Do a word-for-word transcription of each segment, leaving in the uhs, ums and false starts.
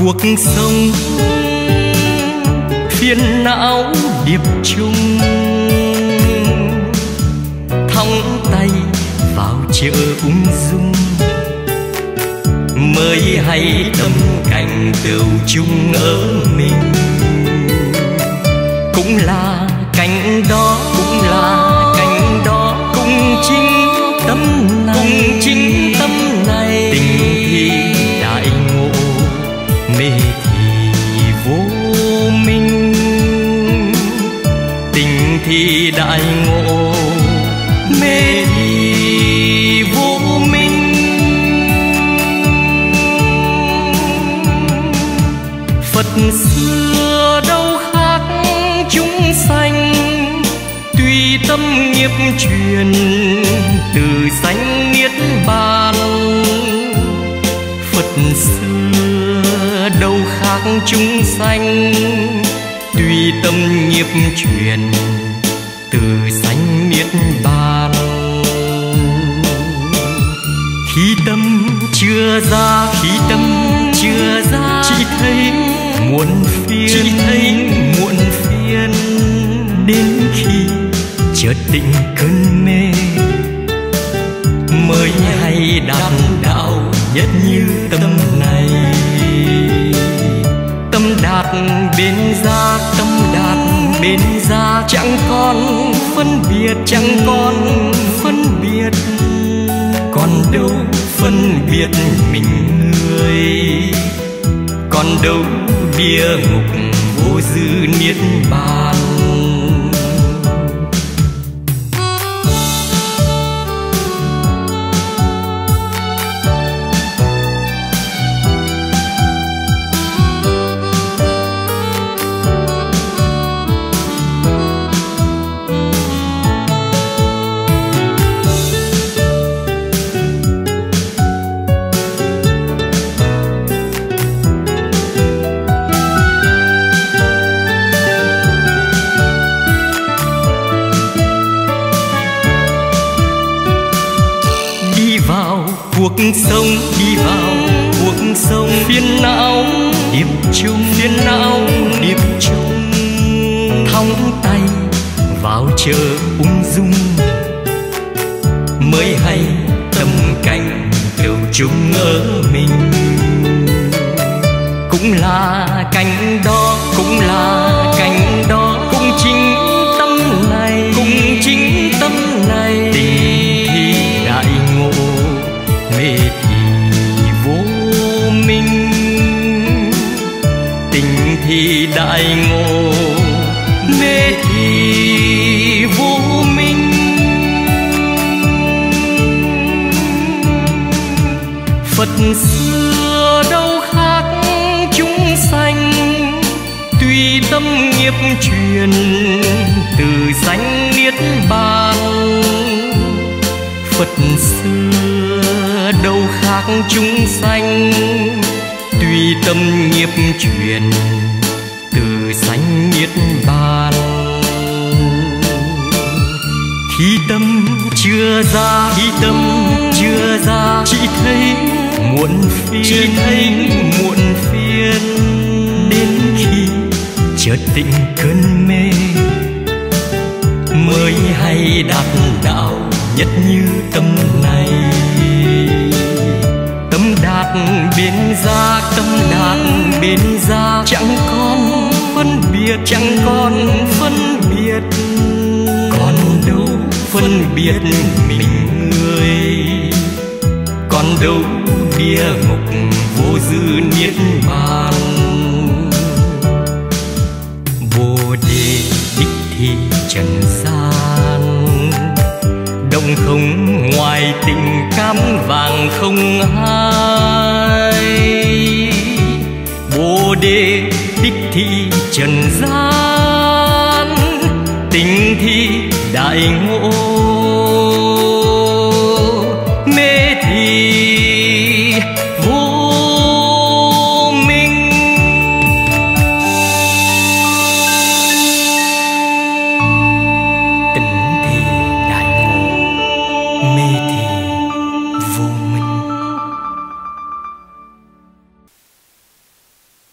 cuộc sống phiền não điệp chung, thong tay vào chợ ung dung, mới hay tâm cảnh tựu chung ở mình. Cũng là cánh đó, cũng là cánh đó, cũng chính tâm này, cũng chính tâm này. Tình thì đại ngộ, mê thì vô minh. Tình thì đại ngộ, mê thì vô minh. Phật xưa đâu khác chúng sanh, tùy tâm nghiệp truyền từ sanh niết bàn. Phật xưa đâu khác chúng sanh, tùy tâm nghiệp truyền từ sanh niết bàn. Khi tâm chưa ra, khi tâm chưa ra, chỉ thấy muộn phiền, chỉ thấy muộn phiền. Đến khi chợt tỉnh cơn mê, mới hay đạt đạo nhất như tâm này. Tâm đạt bên ra, tâm đạt bên ra, chẳng còn phân biệt, chẳng còn phân biệt. Còn đâu phân biệt mình người, còn đâu địa ngục vô dư niết bàn. Cuộc sống đi vào cuộc sống phiền não điệp chung, phiền não điệp chung. Thong tay vào chợ ung dung, mới hay tâm cảnh tựu chung ở mình. Cũng là cánh đó, cũng là cánh đó, cũng chính tâm này, cũng chính tâm này. Tình thì đại ngộ, mê thì vô minh. Tình thì đại ngộ, mê thì vô minh. Phật xưa đâu khác chúng sanh, tùy tâm nghiệp truyền từ sanh niết bàn. Phật xưa đâu khác chúng sanh, tùy tâm nghiệp truyền từ sanh niết bàn. Khi tâm chưa ra, khi tâm chưa ra, chỉ thấy muộn phiền, chỉ thấy muộn phiền. Đến khi chợt tỉnh cơn mê, mới hay đạt đạo nhất như tâm này. Tâm đạt bên ra, tâm đạt bên ra, chẳng còn phân biệt, chẳng còn phân biệt. Còn đâu phân biệt mình người, còn đâu địa ngục vô dư niết bàn. Bồ đề đích thị trần gian, động không ngoài tình cam vàng không hai. Bồ đề đích thị trần gian, tình thì đại ngộ, mê thì vô minh. Tình thì đại ngộ, mê thì vô minh.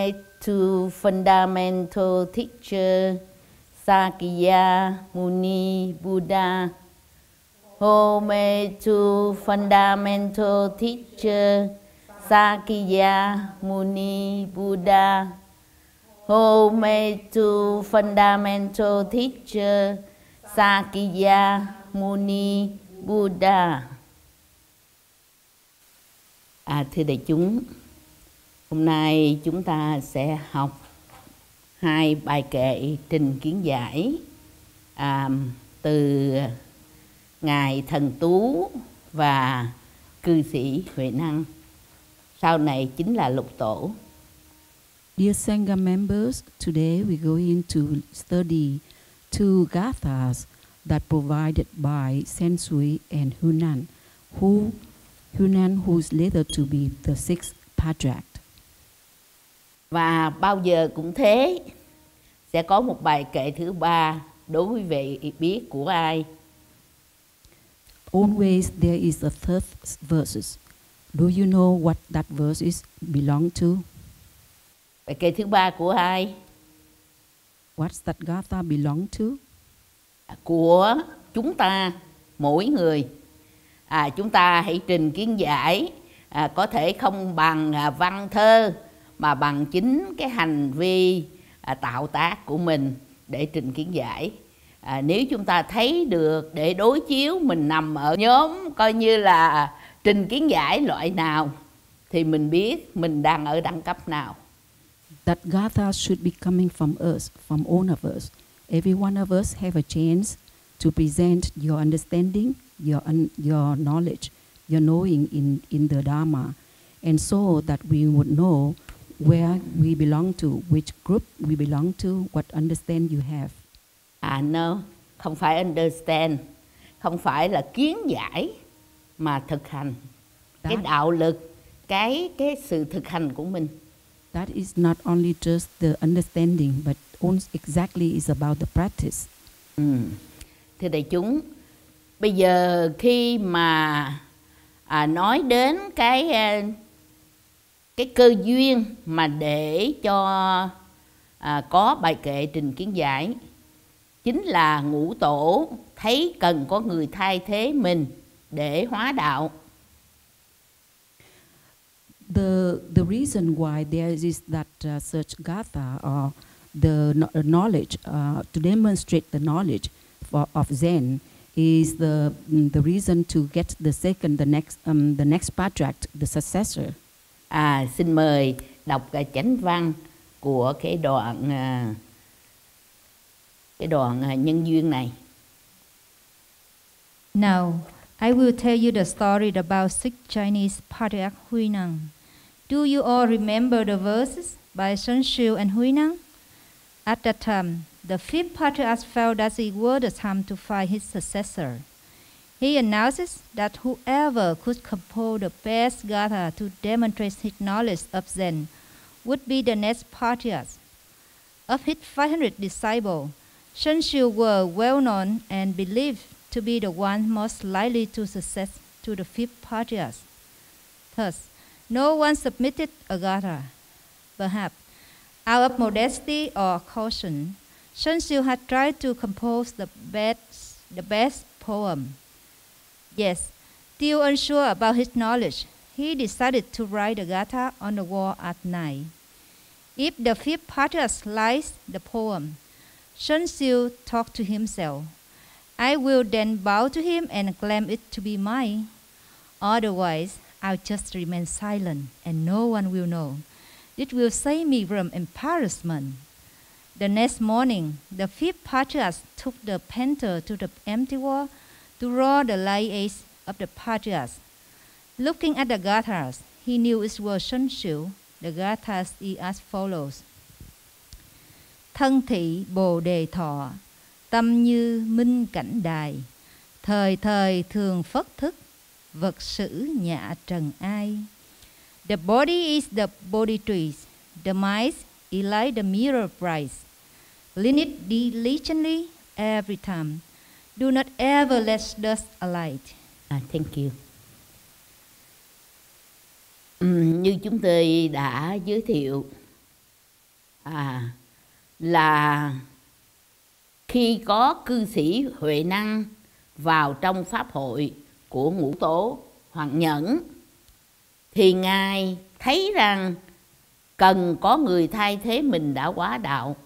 Home to Fundamental Teacher Sakya Muni Buddha. Home to Fundamental Teacher Sakya Muni Buddha. Home to Fundamental Teacher Sakya Muni Buddha. À, thưa đại chúng, hôm nay chúng ta sẽ học hai bài kệ trình kiến giải à, từ Ngài Thần Tú và cư sĩ Huệ Năng. Sau này chính là Lục Tổ. Dear Sangha members, today we're going to study two gathas that provided by Sensui and Hunan, who Hunan who's later to be the sixth Patriarch. Và bao giờ cũng thế, sẽ có một bài kệ thứ ba đối với vị biết của ai. Always there is a third verses. Do you know what that verse is belong to? Bài kệ thứ ba của ai? What's that gatha belong to? Của chúng ta, mỗi người. À, chúng ta hãy trình kiến giải, à, có thể không bằng à, văn thơ, mà bằng chính cái hành vi à, tạo tác của mình để trình kiến giải. À, nếu chúng ta thấy được để đối chiếu mình nằm ở nhóm coi như là trình kiến giải loại nào, thì mình biết mình đang ở đẳng cấp nào. That gatha should be coming from us, from all of us. Every one of us have a chance to present your understanding, your un, your knowledge, your knowing in, in the Dharma, and so that we would know where we belong to, which group we belong to, what understand you have. À no, không phải understand, không phải là kiến giải, mà thực hành. That, cái đạo lực, cái cái sự thực hành của mình. That is not only just the understanding, but exactly is about the practice. Ừ. Thưa đại chúng, bây giờ khi mà à, nói đến cái cái cơ duyên mà để cho à, có bài kệ trình kiến giải, chính là ngũ tổ thấy cần có người thay thế mình để hóa đạo. The the reason why there is that uh, such gatha or the knowledge uh, to demonstrate the knowledge for, of Zen is the the reason to get the second, the next, um, the next patriarch, the successor. À, xin mời đọc cái chánh văn của cái đoạn uh, cái đoạn uh, nhân duyên này. Now, I will tell you the story about six Chinese patriarch Huineng. Do you all remember the verses by Sun Xiu and Huineng? At that time, the fifth patriarch felt that it was the time to find his successor. He announces that whoever could compose the best gatha to demonstrate his knowledge of Zen would be the next patriarch. Of his five hundred disciples, Sun Xiu were well known and believed to be the one most likely to succeed to the fifth patriarch. Thus, no one submitted a gatha. Perhaps, out of modesty or caution, Sun Xiu had tried to compose the best, the best poem. Yes, still unsure about his knowledge, he decided to write the gatha on the wall at night. If the fifth patriarch likes the poem, Sun Xiu talked to himself, I will then bow to him and claim it to be mine. Otherwise, I'll just remain silent and no one will know. It will save me from embarrassment. The next morning, the fifth patriarch took the painter to the empty wall to draw the lineage of the patriarch. Looking at the gathas, he knew it was Sun Xiu. The gathas is as follows. Thân thị bồ đề thọ, tâm như minh cảnh đài, thời thời thường phất thức, vật sử nhạ trần ai. The body is the body trees, the mind is like the mirror bright. Clean it diligently every time. Do not ever let dust alight. Ah, thank you. Um, như chúng tôi đã giới thiệu, À, là khi có cư sĩ Huệ Năng vào trong pháp hội của Ngũ Tổ Hoàng Nhẫn, thì Ngài thấy rằng cần có người thay thế mình đã quá đạo.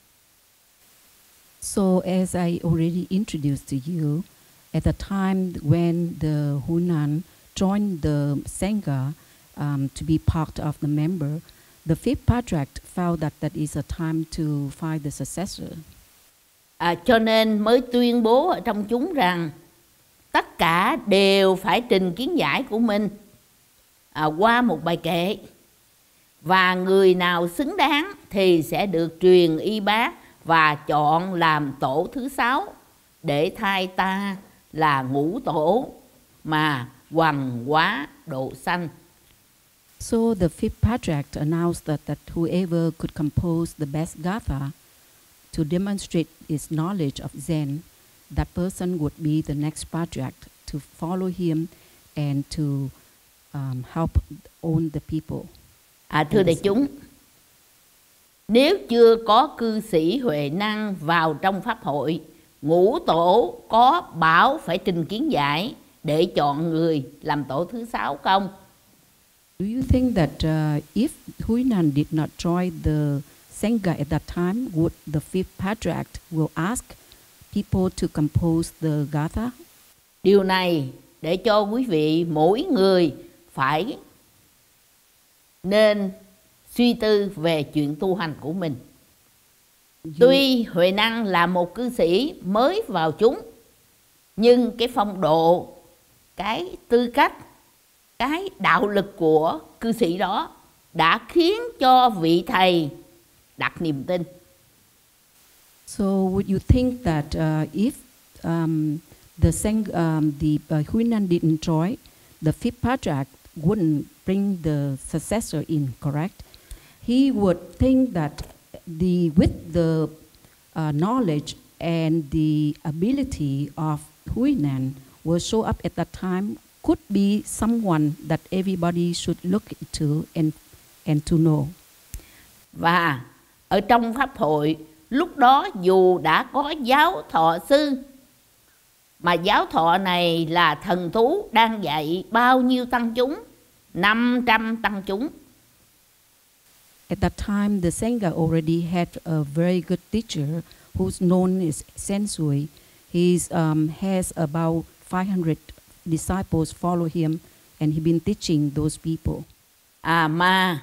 So as I already introduced to you, at the time when the Hunan joined the Sangha um, to be part of the member, the fifth patriarch felt that that is a time to find the successor. À, cho nên mới tuyên bố ở trong chúng rằng tất cả đều phải trình kiến giải của mình à, qua một bài kệ, và người nào xứng đáng thì sẽ được truyền y bát và chọn làm tổ thứ sáu để thay ta là ngũ tổ mà hoằng hóa độ sanh. So the fifth patriarch announced that, that whoever could compose the best gatha to demonstrate its knowledge of Zen, that person would be the next patriarch to follow him and to um, help own the people. À, thưa đại chúng, nếu chưa có cư sĩ Huệ Năng vào trong pháp hội, ngũ tổ có bảo phải trình kiến giải để chọn người làm tổ thứ sáu không? Do you think that uh, if Huinan did not join the Sangha at that time, would the fifth patriarch will ask people to compose the gatha? Điều này để cho quý vị mỗi người phải nên suy tư về chuyện tu hành của mình. Tuy Huệ Năng là một cư sĩ mới vào chúng, nhưng cái phong độ, cái tư cách, cái đạo lực của cư sĩ đó đã khiến cho vị thầy đặt niềm tin. So would you think that uh, if um, the Sang, um, the uh, Huinan didn't join, the fifth patriarch wouldn't bring the successor in, correct? He would think that the with the uh, knowledge and the ability of Huinan will show up at that time could be someone that everybody should look to and and to know. Và ở trong pháp hội lúc đó dù đã có giáo thọ sư, mà giáo thọ này là thần thú đang dạy bao nhiêu tăng chúng? năm trăm tăng chúng. At that time, the Sangha already had a very good teacher who's known as Sensui. He um, has about five hundred disciples follow him, and he's been teaching those people. À mà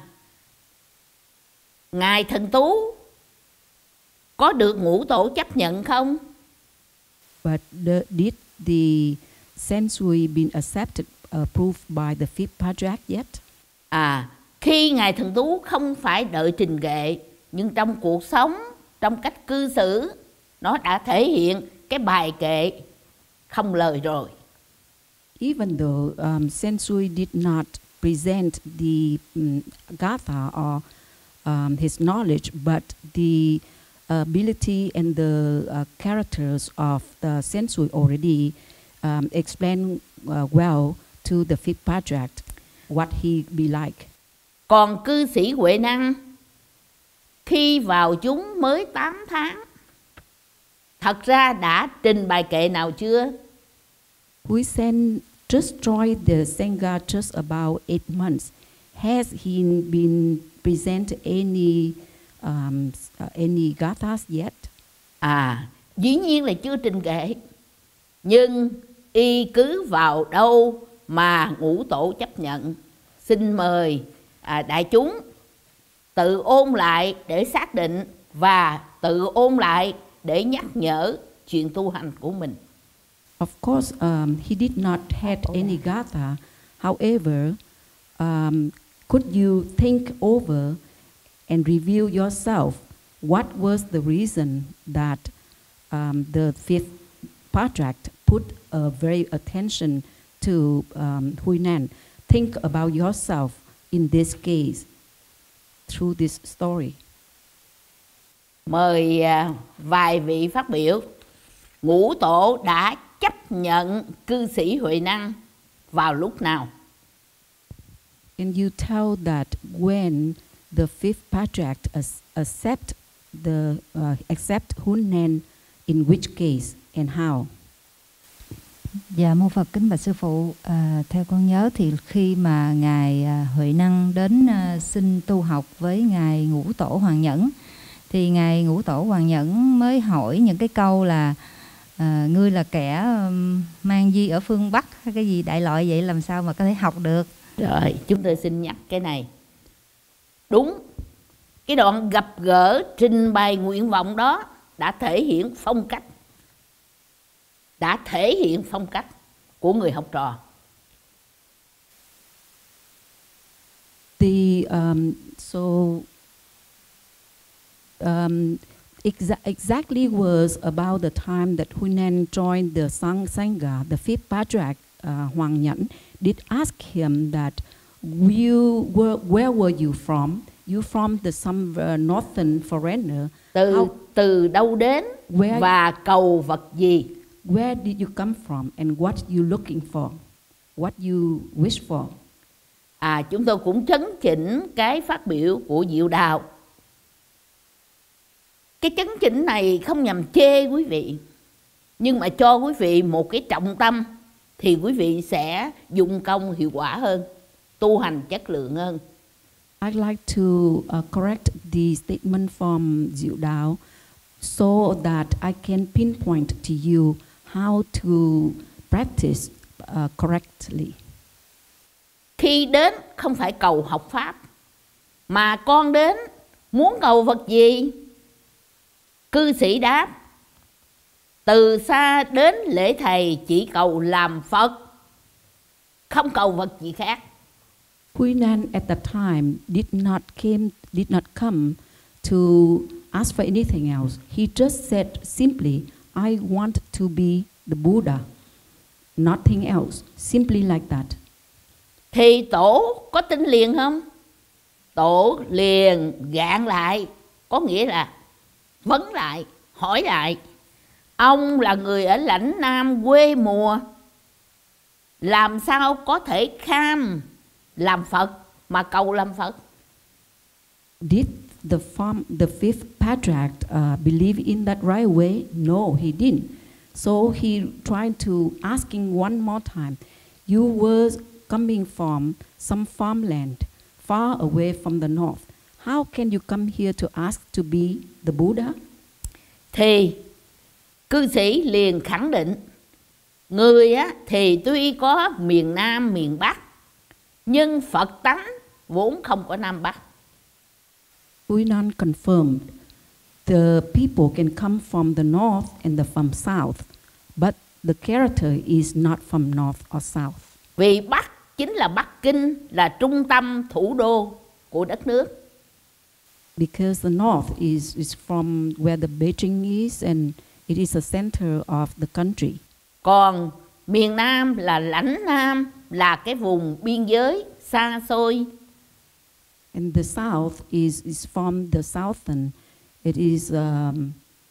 Ngài thần tú có được ngũ tổ chấp nhận không? But the, did the Sensui been accepted, approved by the fifth patriarch yet? À, khi Ngài thần tú không phải đợi trình kệ, nhưng trong cuộc sống, trong cách cư xử, nó đã thể hiện cái bài kệ không lời rồi. Even though um, Sensui did not present the um, gatha or um, his knowledge, but the ability and the uh, characters of the Sensui already um, explained uh, well to the fifth patriarch what he be like. Còn cư sĩ Huệ Năng khi vào chúng mới tám tháng, thật ra đã trình bài kệ nào chưa? Huisen just joined the Sangha just about eight months. Has he been present any um, uh, any gathas yet? À, dĩ nhiên là chưa trình kệ. Nhưng y cứ vào đâu mà ngũ tổ chấp nhận. Xin mời à, đại chúng tự ôn lại để xác định và tự ôn lại để nhắc nhở chuyện tu hành của mình. Of course, um, he did not have any gatha. However, um, could you think over and review yourself? What was the reason that um, the fifth patriarch put a very attention to um, Huinan? Think about yourself in this case through this story. Mời uh, vài vị phát biểu. Ngũ tổ đã chấp nhận cư sĩ Huệ Năng vào lúc nào? Can you tell that when the fifth patriarch accept the uh, accept Hunan in which case and how? Dạ mô Phật kính bạch sư phụ, à, theo con nhớ thì khi mà ngài à, Huệ Năng đến à, xin tu học với ngài Ngũ Tổ Hoàng Nhẫn, thì ngài Ngũ Tổ Hoàng Nhẫn mới hỏi những cái câu là à, ngươi là kẻ um, mang di ở phương Bắc hay cái gì đại loại vậy, làm sao mà có thể học được? Rồi chúng tôi xin nhắc cái này. Đúng, cái đoạn gặp gỡ trình bày nguyện vọng đó đã thể hiện phong cách, đã thể hiện phong cách của người học trò. The um, so um, exa exactly was about the time that Hunan joined the Sang Sangha. The fifth patriarch uh, Hoàng Nhẫn did ask him that, you were, where were you from? You from the some uh, northern foreigner. Từ How, từ đâu đến where, và cầu vật gì? Where did you come from and what you looking for? What you wish for? À, chúng tôi cũng chấn chỉnh cái phát biểu của Diệu Đạo. Cái chấn chỉnh này không nhằm chê quý vị, nhưng mà cho quý vị một cái trọng tâm thì quý vị sẽ dụng công hiệu quả hơn, tu hành chất lượng hơn. I'd like to uh, correct the statement from Diệu Đạo so that I can pinpoint to you how to practice uh, correctly. Khi đến không phải cầu học pháp, mà con đến muốn cầu vật gì? Cư sĩ đáp, từ xa đến lễ thầy chỉ cầu làm Phật, không cầu vật gì khác. Hunan at that time did not came did not come to ask for anything else. He just said simply, I want to be the Buddha, nothing else, simply like that. Thì tổ có tin liền không? Tổ liền gạn lại, có nghĩa là vấn lại, hỏi lại. Ông là người ở lãnh Nam quê mùa, làm sao có thể kham làm Phật mà cầu làm Phật? Did the farm, the fifth patriarch uh, believe in that right way? No, he didn't. So he tried to asking one more time. You were coming from some farmland far away from the north. How can you come here to ask to be the Buddha? Thì cư sĩ liền khẳng định, người á, thì tuy có miền Nam, miền Bắc, nhưng Phật tánh vốn không có Nam Bắc. Hunan confirmed, the people can come from the north and the from south, but the character is not from north or south. Vì Bắc chính là Bắc Kinh, là trung tâm thủ đô của đất nước. Because the north is, is from where the Beijing is and it is a center of the country. Còn miền Nam là lãnh Nam, là cái vùng biên giới xa xôi. And the south is, is from the southern. It is, um,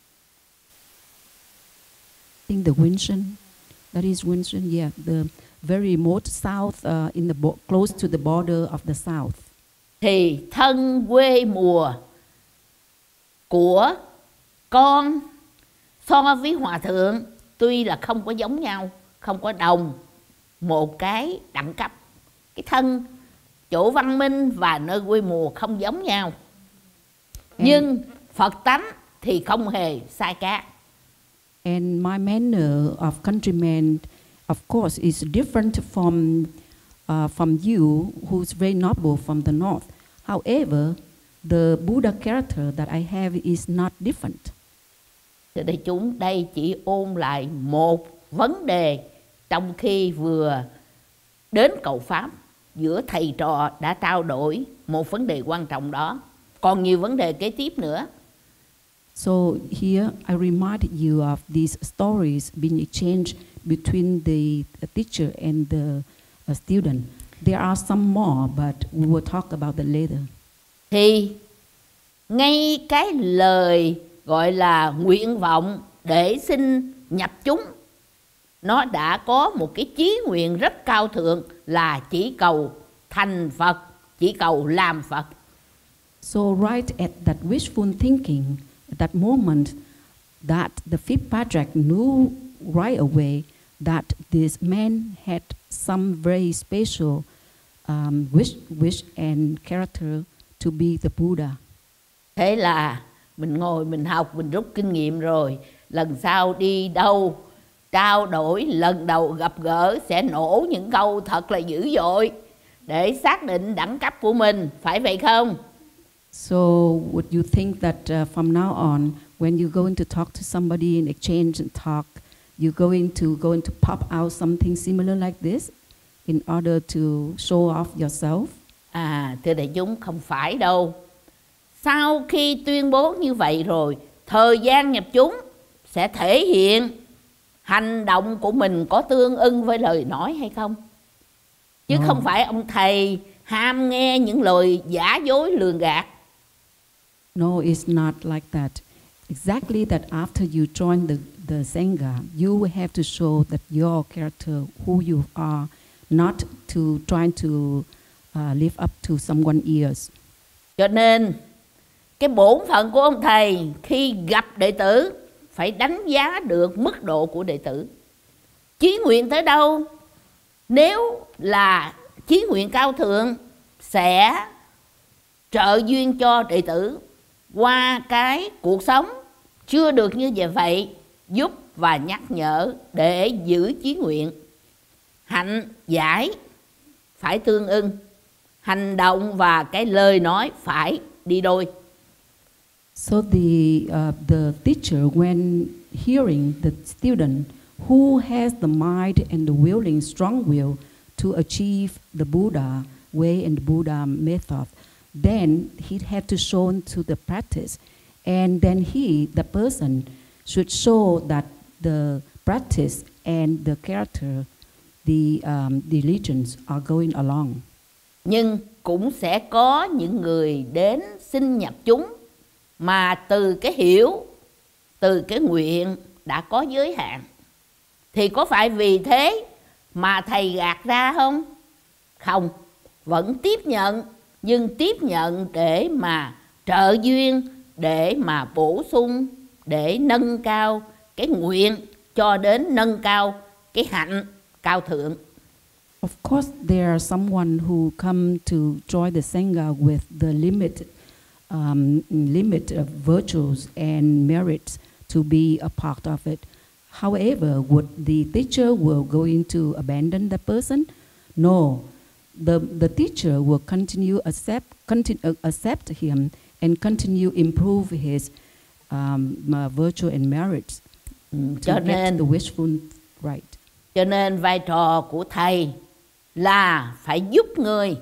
I think the Winston, that is Winston, yeah, the very remote south uh, in the bo close to the border of the south. Thì thân quê mùa của con so với hòa thượng tuy là không có giống nhau, không có đồng một cái đẳng cấp. Cái thân chỗ văn minh và nơi quê mùa không giống nhau. Nhưng Phật tánh thì không hề sai khác. And my manner of countrymen, of course, is different from uh, from you, who's very noble from the north. However, the Buddha character that I have is not different. Thưa đại chúng, đây chỉ ôn lại một vấn đề trong khi vừa đến cầu Pháp, giữa thầy trò đã trao đổi một vấn đề quan trọng đó. Còn nhiều vấn đề kế tiếp nữa. So here I remind you of these stories being exchanged between the teacher and the uh, student. There are some more, but we will talk about that later. Thì ngay cái lời gọi là nguyện vọng để xin nhập chúng, nó đã có một cái chí nguyện rất cao thượng là chỉ cầu thành Phật, chỉ cầu làm Phật. So right at that wishful thinking, at that moment, that the fifth patriarch knew right away that this man had some very special um, wish, wish and character to be the Buddha. Thế là mình ngồi mình học, mình rút kinh nghiệm rồi. Lần sau đi đâu trao đổi, lần đầu gặp gỡ sẽ nổ những câu thật là dữ dội để xác định đẳng cấp của mình, phải vậy không? So would you think that uh, from now on, when you going to talk to somebody in exchange and talk, you're going to going to pop out something similar like this in order to show off yourself? À, thưa đại chúng, không phải đâu. Sau khi tuyên bố như vậy rồi, thời gian nhập chúng sẽ thể hiện hành động của mình có tương ưng với lời nói hay không. Chứ No. không phải ông thầy ham nghe những lời giả dối lường gạt. No, it's not like that. Exactly that after you join the, the Sangha, you will have to show that your character, who you are, not to trying to uh, live up to someone else. Cho nên cái bổn phận của ông thầy khi gặp đệ tử phải đánh giá được mức độ của đệ tử. Chí nguyện tới đâu, nếu là chí nguyện cao thượng sẽ trợ duyên cho đệ tử qua cái cuộc sống chưa được như vậy, giúp và nhắc nhở để giữ chí nguyện. Hạnh giải phải tương ưng, hành động và cái lời nói phải đi đôi. So the uh, the teacher, when hearing the student who has the mind and the willing, strong will to achieve the Buddha way and the Buddha method, then he had to show to the practice, and then he, the person, should show that the practice and the character, the um, the religions are going along. Nhưng cũng sẽ có những người đến xin nhập chúng mà từ cái hiểu, từ cái nguyện đã có giới hạn. Thì có phải vì thế mà thầy gạt ra không? Không, vẫn tiếp nhận, nhưng tiếp nhận để mà trợ duyên, để mà bổ sung, để nâng cao cái nguyện cho đến nâng cao cái hạnh cao thượng. Of course, there are someone who come to join the Sangha with the limit, um, limit of virtues and merits to be a part of it. However, would the teacher will going to abandon the person? No, the the teacher will continue accept continue uh, accept him and continue improve his um, uh, virtue and merits Ừ, to cho get nên the wishful right. cho nên vai trò của thầy là phải giúp người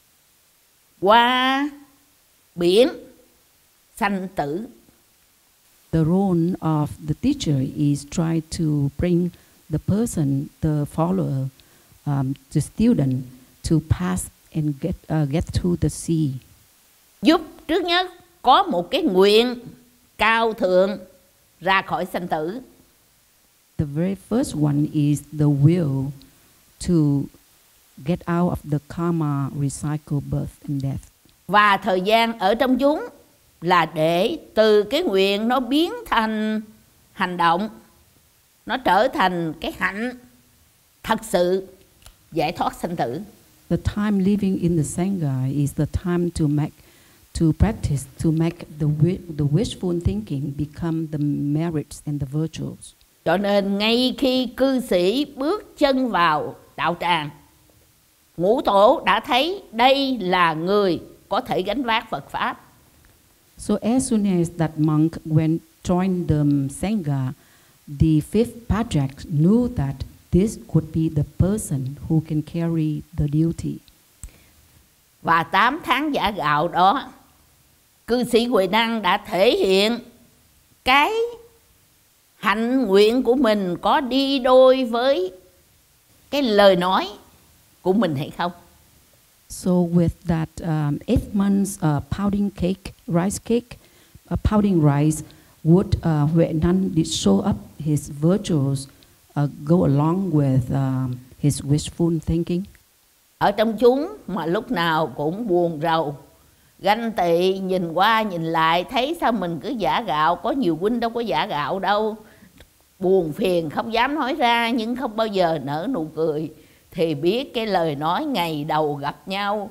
qua biển sanh tử. The role of the teacher is try to bring the person, the follower, um, the student to pass and get uh, get through the sea. Giúp trước nhất có một cái nguyện cao thượng ra khỏi sanh tử. The very first one is the will to get out of the karma recycle birth and death. Và thời gian ở trong chúng là để từ cái nguyện nó biến thành hành động, nó trở thành cái hạnh thật sự giải thoát sanh tử. The time living in the Sangha is the time to make, to practice, to make the wi- the wishful thinking become the merits and the virtues. Cho nên ngay khi cư sĩ bước chân vào đạo tràng, Ngũ Tổ đã thấy đây là người có thể gánh vác Phật Pháp. So as soon as that monk went joined the Sangha, the fifth patriarch knew that this could be the person who can carry the duty. Và tám tháng giả gạo đó, cư sĩ Huệ Năng đã thể hiện cái hạnh nguyện của mình có đi đôi với cái lời nói của mình hay không. So with that um, eight months uh, pounding cake, rice cake, uh, pounding rice, would uh, Huệ Năng did show up his virtues uh, go along with um, his wishful thinking? Ở trong chúng mà lúc nào cũng buồn rầu, ganh tị, nhìn qua nhìn lại thấy sao mình cứ giả gạo, có nhiều huynh đâu có giả gạo đâu, buồn phiền không dám nói ra nhưng không bao giờ nở nụ cười, thì biết cái lời nói ngày đầu gặp nhau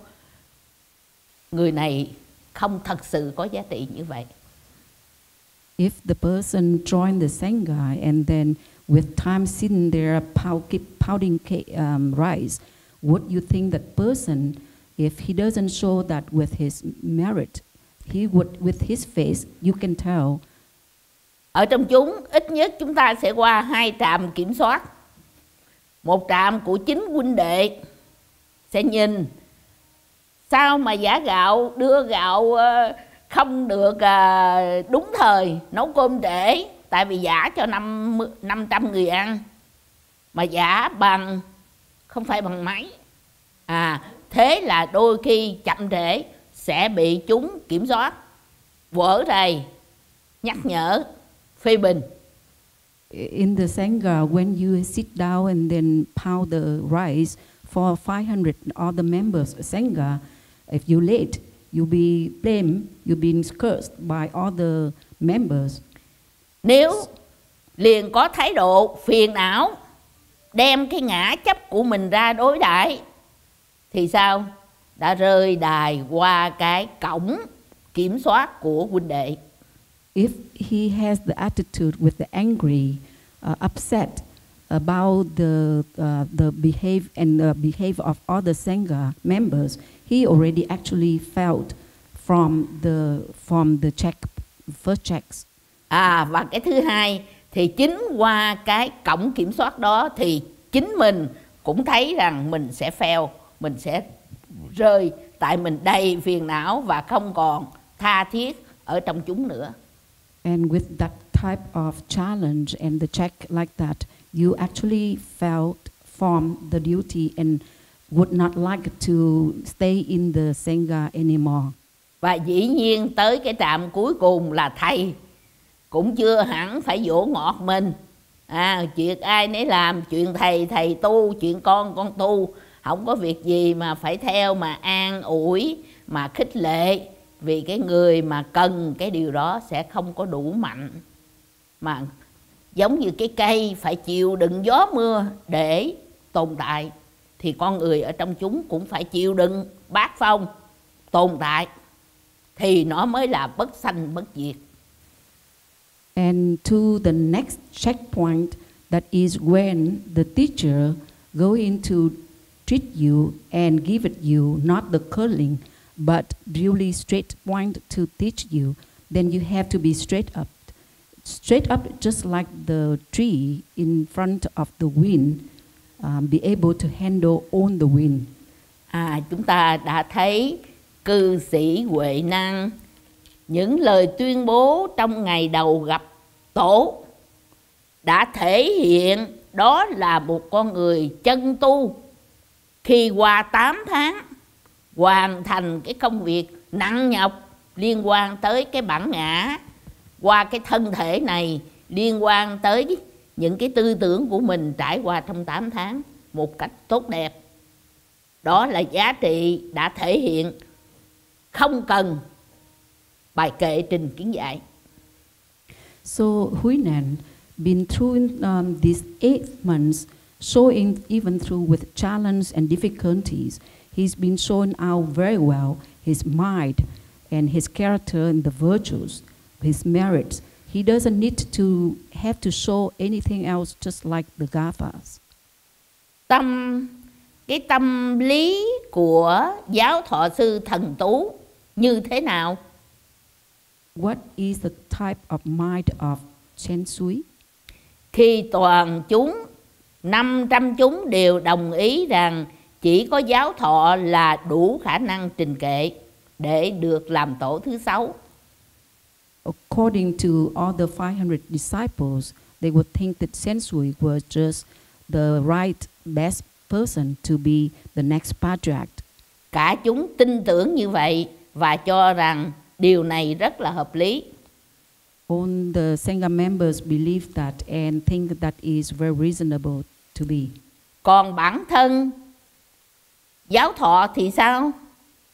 người này không thật sự có giá trị như vậy. If the person joined the Sangha and then with time sitting there pow, keep pounding um, rice, would you think that person, if he doesn't show that with his merit, he would, with his face, you can tell. Ở trong chúng, ít nhất chúng ta sẽ qua hai trạm kiểm soát. Một trạm của chính huynh đệ sẽ nhìn sao mà giả gạo, đưa gạo không được đúng thời, nấu cơm trễ, tại vì giả cho năm trăm người ăn, mà giả bằng không phải bằng máy. À, thế là đôi khi chậm trễ sẽ bị chúng kiểm soát, vỡ rầy, nhắc nhở, phê bình. In the Sangha, when you sit down and then pound the rice for five hundred other members of Sangha, if you late, you'll be blamed, you'll be cursed by other members. Nếu liền có thái độ phiền não, đem cái ngã chấp của mình ra đối đãi, thì sao? Đã rơi đài qua cái cổng kiểm soát của huynh đệ. If he has the attitude with the angry, uh, upset about the uh, the behave and the behavior of other Sangha members, he already actually felt from the from the check first checks. À, và cái thứ hai thì chính qua cái cổng kiểm soát đó thì chính mình cũng thấy rằng mình sẽ fail, mình sẽ rơi, tại mình đầy phiền não và không còn tha thiết ở trong chúng nữa. And with that type of challenge and the check like that, you actually felt from the duty and would not like to stay in the Sangha anymore. Và dĩ nhiên tới cái trạm cuối cùng là thầy cũng chưa hẳn phải dỗ ngọt mình. À, chuyện ai nấy làm, chuyện thầy thầy tu, chuyện con con tu, không có việc gì mà phải theo mà an ủi, mà khích lệ, vì cái người mà cần cái điều đó sẽ không có đủ mạnh. Mà giống như cái cây phải chịu đựng gió mưa để tồn tại, thì con người ở trong chúng cũng phải chịu đựng bát phong tồn tại, thì nó mới là bất sanh bất diệt. And to the next checkpoint, that is when the teacher going to treat you and give it you not the curling, but really straight point to teach you, then you have to be straight up. Straight up, just like the tree in front of the wind, um, be able to handle all the wind. À, chúng ta đã thấy cư sĩ Huệ Năng, những lời tuyên bố trong ngày đầu gặp tổ đã thể hiện đó là một con người chân tu. Khi qua tám tháng hoàn thành cái công việc nặng nhọc liên quan tới cái bản ngã, qua cái thân thể này, liên quan tới những cái tư tưởng của mình trải qua trong tám tháng một cách tốt đẹp. Đó là giá trị đã thể hiện, không cần bài kệ trình kiến giải. So Huinan been through um, these eight months, showing even through with challenge and difficulties, he's been shown out very well his mind and his character and the virtues, his merits. He doesn't need to have to show anything else, just like the Gathas. Tâm, cái tâm lý của giáo thọ sư Thần Tú như thế nào? What is the type of mind of Chen Sui? Khi toàn chúng, năm trăm chúng đều đồng ý rằng chỉ có giáo thọ là đủ khả năng trình kệ để được làm tổ thứ sáu. According to all the five hundred disciples, they would think that Chen Sui was just the right, best person to be the next patriarch. Cả chúng tin tưởng như vậy và cho rằng điều này rất là hợp lý. All the Sangha members believe that and think that is very reasonable to be. Còn bản thân giáo thọ thì sao?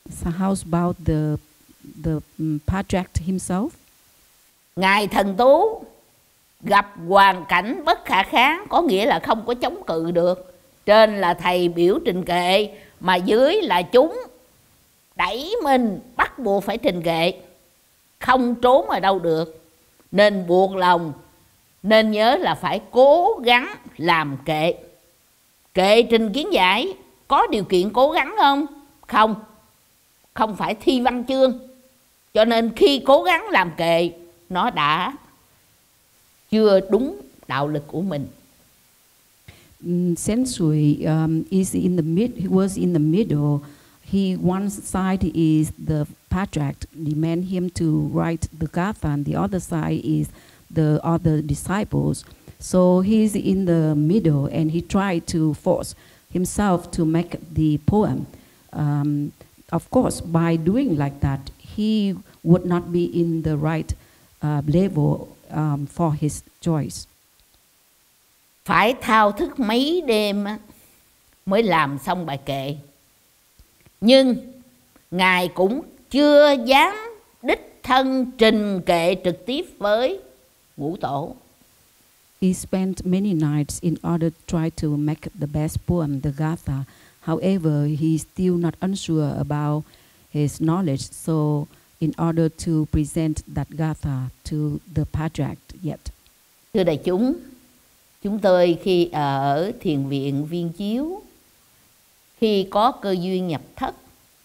So how about the the um, Pajak himself? Ngài Thần Tú gặp hoàn cảnh bất khả kháng, có nghĩa là không có chống cự được. Trên là thầy biểu trình kệ, mà dưới là chúng đẩy mình bắt buộc phải trình kệ, không trốn ở đâu được, nên buộc lòng. Nên nhớ là phải cố gắng làm kệ. Kệ trình kiến giải có điều kiện cố gắng không? Không, không phải thi văn chương. Cho nên khi cố gắng làm kệ, nó đã chưa đúng đạo lực của mình. Mm, Sensui um, is in the mid. He was in the middle. He one side is the Pajak demand him to write the Gatha, and the other side is the other disciples. So he's in the middle, and he tried to force himself to make the poem. Um, of course, by doing like that, he would not be in the right uh, level um, for his choice. Phải thao thức mấy đêm mới làm xong bài kệ. Nhưng Ngài cũng chưa dám đích thân trình kệ trực tiếp với Ngũ Tổ. He spent many nights in order to try to make the best poem, the Gatha. However, he's still not unsure about his knowledge, so in order to present that Gatha to the Pajak yet. Thưa đại chúng, chúng tôi khi ở thiền viện Viên Chiếu, khi có cơ duyên nhập thất,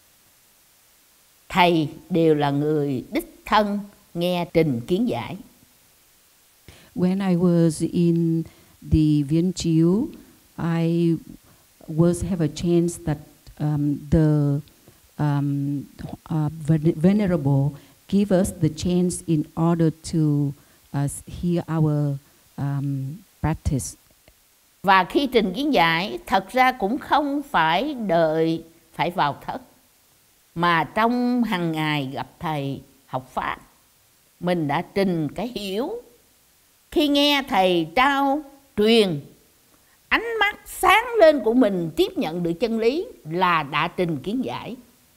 thầy đều là người đích thân nghe trình kiến giải. When I was in the Viên Chiếu, I was have a chance that um, the um, uh, Venerable give us the chance in order to uh, hear our um, practice. Và khi trình kiến giải, thật ra cũng không phải đợi phải vào thất, mà trong hàng ngày gặp thầy học pháp, mình đã trình cái hiểu. Khi nghe thầy trao truyền, ánh mắt sáng lên của mình tiếp nhận được chân lý là đã trình kiến giải.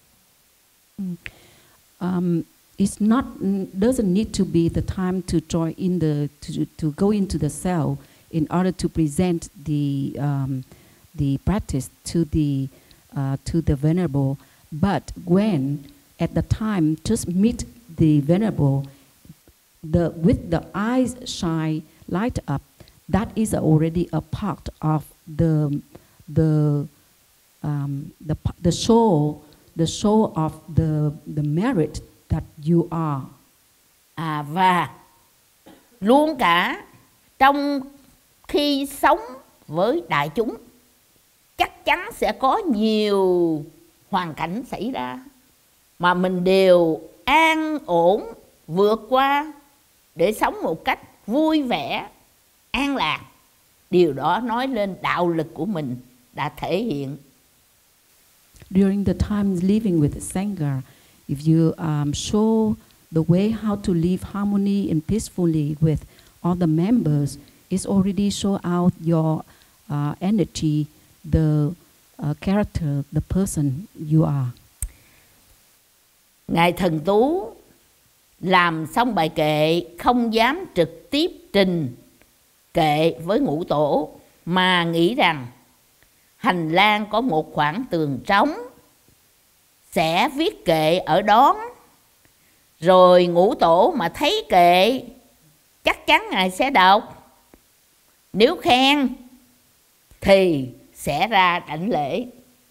Um, it's not doesn't need to be the time to join in the to, to go into the cell in order to present the um, the practice to the uh, to the Venerable, but when at the time just meet the Venerable, the with the eyes shine light up, that is already a part of the the um, the the show the show of the the merit that you are. À, và luôn cả trong khi sống với đại chúng, chắc chắn sẽ có nhiều hoàn cảnh xảy ra mà mình đều an ổn vượt qua để sống một cách vui vẻ, an lạc. Điều đó nói lên đạo lực của mình đã thể hiện. During the times living with Sangha, if you um, show the way how to live harmony and peacefully with all the members, it's already show out your uh, energy, the uh, character, the person you are. Ngài Thần Tú làm xong bài kệ không dám trực tiếp trình kệ với Ngũ Tổ, mà nghĩ rằng hành lang có một khoảng tường trống, sẽ viết kệ ở đó. Rồi Ngũ Tổ mà thấy kệ, chắc chắn Ngài sẽ đọc. Nếu khen thì sẽ ra đảnh lễ.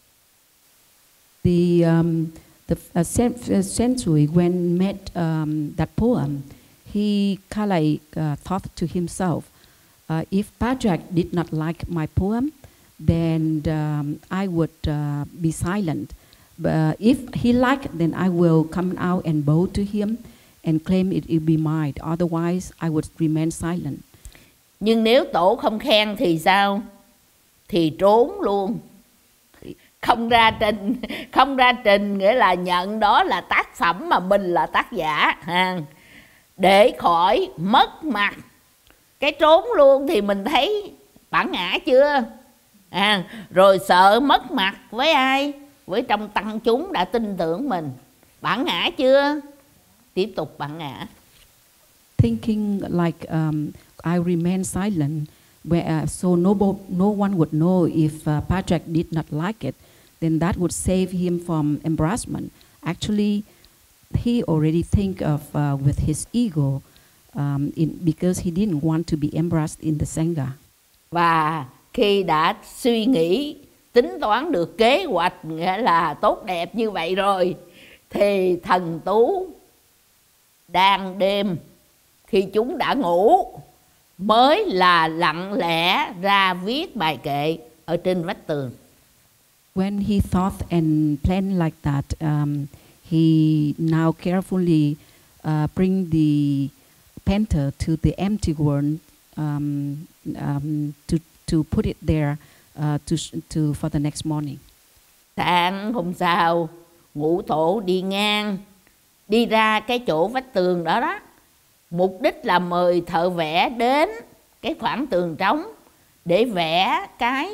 The um, the uh, sen uh, Sensui when met um, that poem, he kind of like uh, thought to himself, uh, if Pajak did not like my poem, then um, I would uh, be silent. But uh, if he liked, then I will come out and bow to him and claim it will be mine. Otherwise, I would remain silent. Nhưng nếu Tổ không khen thì sao? Thì trốn luôn. Không ra trình, không ra trình nghĩa là nhận đó là tác phẩm mà mình là tác giả. À, để khỏi mất mặt. Cái trốn luôn thì mình thấy bản ngã chưa? À, rồi sợ mất mặt với ai? với trong tăng chúng đã tin tưởng mình. Bản ngã chưa? Tiếp tục bản ngã. Thinking like um, I remain silent, where, uh, so no, no one would know if uh, Patrick did not like it, then that would save him from embarrassment. Actually, he already think of uh, with his ego, um, in, because he didn't want to be embarrassed in the Sangha. Và khi đã suy nghĩ, tính toán được kế hoạch nghĩa là tốt đẹp như vậy rồi, thì thần Tú đang đêm khi chúng đã ngủ mới là lặng lẽ ra viết bài kệ ở trên vách tường. When he thought and planned like that, um, he now carefully uh, bring the painter to the empty world um, um, to to put it there uh, to to for the next morning. Sáng hôm sau, Ngũ Tổ đi ngang, đi ra cái chỗ vách tường đó đó. Mục đích là mời thợ vẽ đến cái khoảng tường trống để vẽ cái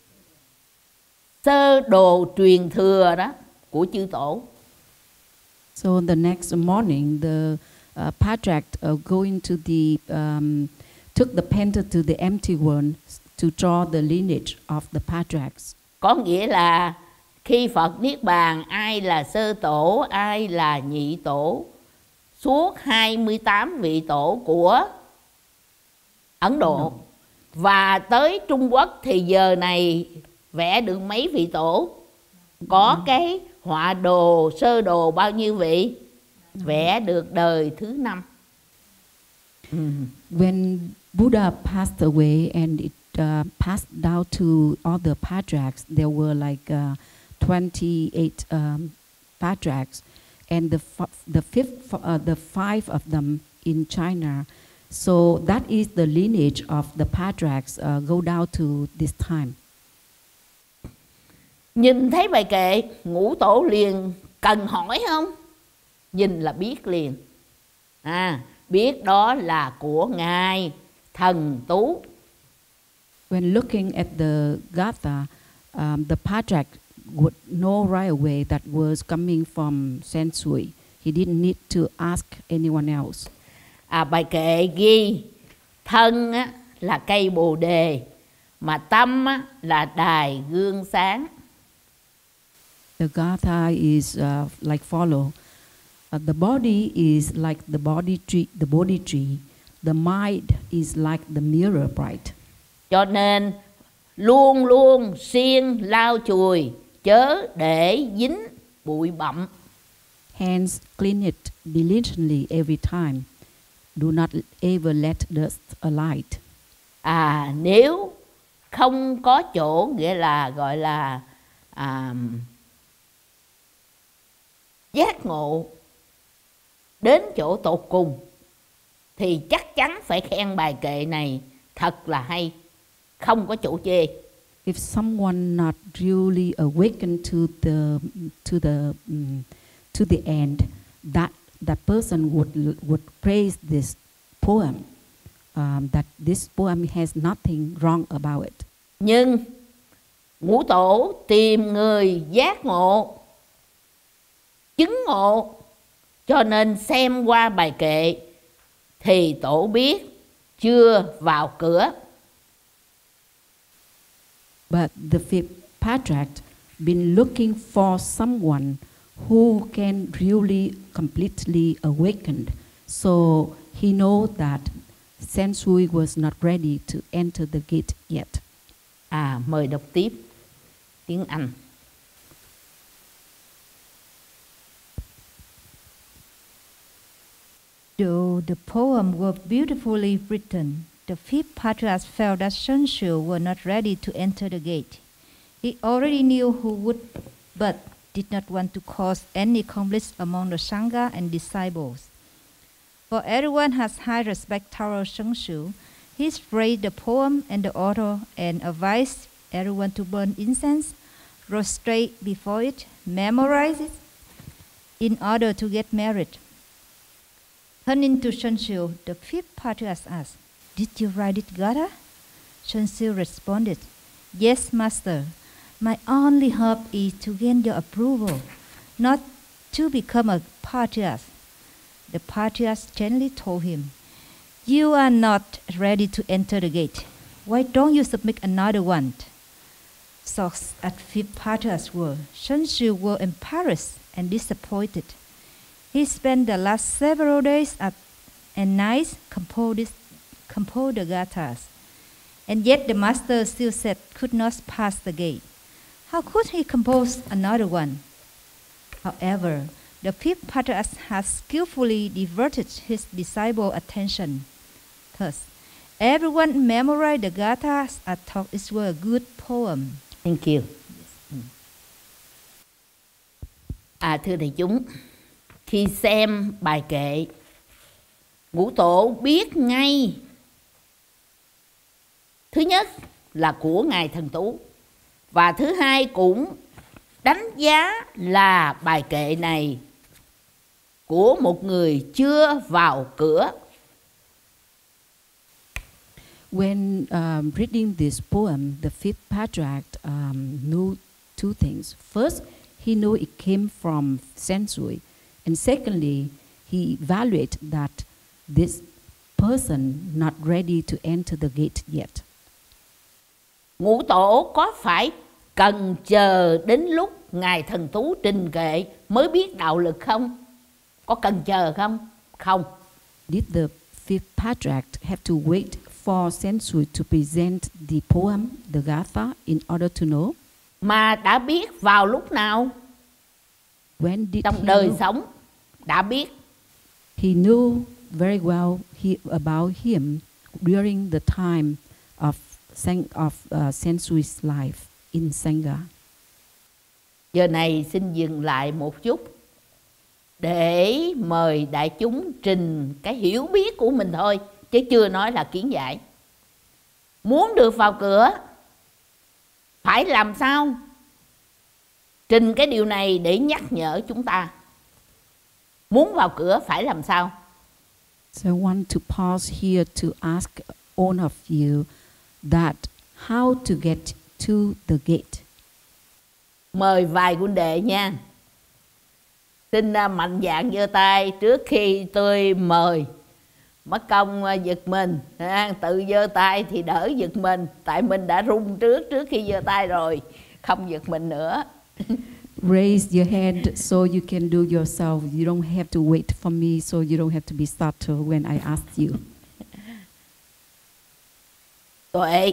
sơ đồ truyền thừa đó của chư tổ. So the next morning, the uh, Patrick uh, going to the um, took the painter to the empty world to draw the lineage of the Patriarchs. Có nghĩa là khi Phật Niết Bàn, ai là sơ tổ, ai là nhị tổ, suốt hai mươi tám vị tổ của Ấn Độ. Và tới Trung Quốc thì giờ này vẽ được mấy vị tổ? Có cái họa đồ, sơ đồ bao nhiêu vị? Vẽ được đời thứ năm. When Buddha passed away and it uh, passed down to all the Patriarchs, there were like uh, twenty-eight um, Patriarchs, and the f the fifth, uh, the five of them in China. So that is the lineage of the Patriarchs uh, go down to this time. Nhìn thấy bài kệ, Ngũ Tổ liền cần hỏi không? Nhìn là biết liền. À, biết đó là của Ngài Thần Tú. When looking at the Gatha, um, the Patriarch would know right away that was coming from Sensui. He didn't need to ask anyone else. À, bài kệ ghi thân á, là cây bồ đề, mà tâm á, là đài gương sáng. The Gatha is uh, like follow. Uh, the body is like the body tree. The body tree. The mind is like the mirror bright. Cho nên luôn luôn siêng lau chùi, chớ để dính bụi bặm. Hence, clean it diligently every time. Do not ever let dust alight. À, nếu không có chỗ nghĩa là gọi là à, giác ngộ đến chỗ tột cùng, thì chắc chắn phải khen bài kệ này thật là hay, không có chỗ chê. If someone not really awakened to the to the um, to the end, that that person would would praise this poem. Um, that this poem has nothing wrong about it. Nhưng Ngũ Tổ tìm người giác ngộ, chứng ngộ, cho nên xem qua bài kệ thì Tổ biết chưa vào cửa. But the fifth Patriarch been looking for someone who can really completely awakened. So he know that Sensui was not ready to enter the gate yet. À, mời đọc tiếp tiếng Anh. Though the poem were beautifully written, the fifth Patriarch felt that Senshu were not ready to enter the gate. He already knew who would, but did not want to cause any conflicts among the Sangha and disciples. For everyone has high respect towards Senshu, he praised the poem and the author and advised everyone to burn incense, prostrate before it, memorize it, in order to get merit. Turning to Senshu, the fifth Patriarch asked, "Did you write it, Gatha?" Senshu responded, "Yes, Master. My only hope is to gain your approval, not to become a patriarch. The patriarch gently told him, "You are not ready to enter the gate. Why don't you submit another one?" So at fifth patriarch's word, Sun Xiu was embarrassed and disappointed. He spent the last several days at, and nights composed, composed the gathas. And yet the master still said could not pass the gate. How could he compose another one? However, the fifth patriarch had skillfully diverted his disciples' attention. Thus, everyone memorized the gathas and thought it was a good poem. Thank you. À, thưa đại chúng, khi xem bài kệ, Ngũ Tổ biết ngay, thứ nhất là của Ngài Thần Tú, và thứ hai cũng đánh giá là bài kệ này của một người chưa vào cửa. When um, reading this poem, the fifth patriarch um, knew two things. First, he knew it came from Sensui. And secondly, he evaluated that this person not ready to enter the gate yet. Ngũ Tổ có phải cần chờ đến lúc Ngài Thần Tú trình kệ mới biết đạo lực không? Có cần chờ không? Không. Did the fifth patriarch have to wait for Sensui to present the poem, the Gatha, in order to know? Mà đã biết vào lúc nào? When did Trong he đời know? sống đã biết. He knew very well he, about him during the time of, of uh, Sensui's life in Sangha. Giờ này xin dừng lại một chút để mời đại chúng trình cái hiểu biết của mình thôi, chứ chưa nói là kiến giải. Muốn được vào cửa phải làm sao? Trình cái điều này để nhắc nhở chúng ta. Muốn vào cửa phải làm sao? So I want to pause here to ask all of you that how to get to the gate. Mời vài huynh đệ nha. Xin mạnh dạn giơ tay trước khi tôi mời. Mất công giật mình, tự giơ tay thì đỡ giật mình, tại mình đã run trước trước khi giơ tay rồi, không giật mình nữa. Raise your hand so you can do yourself. You don't have to wait for me, so you don't have to be startled when I ask you. Tuệ.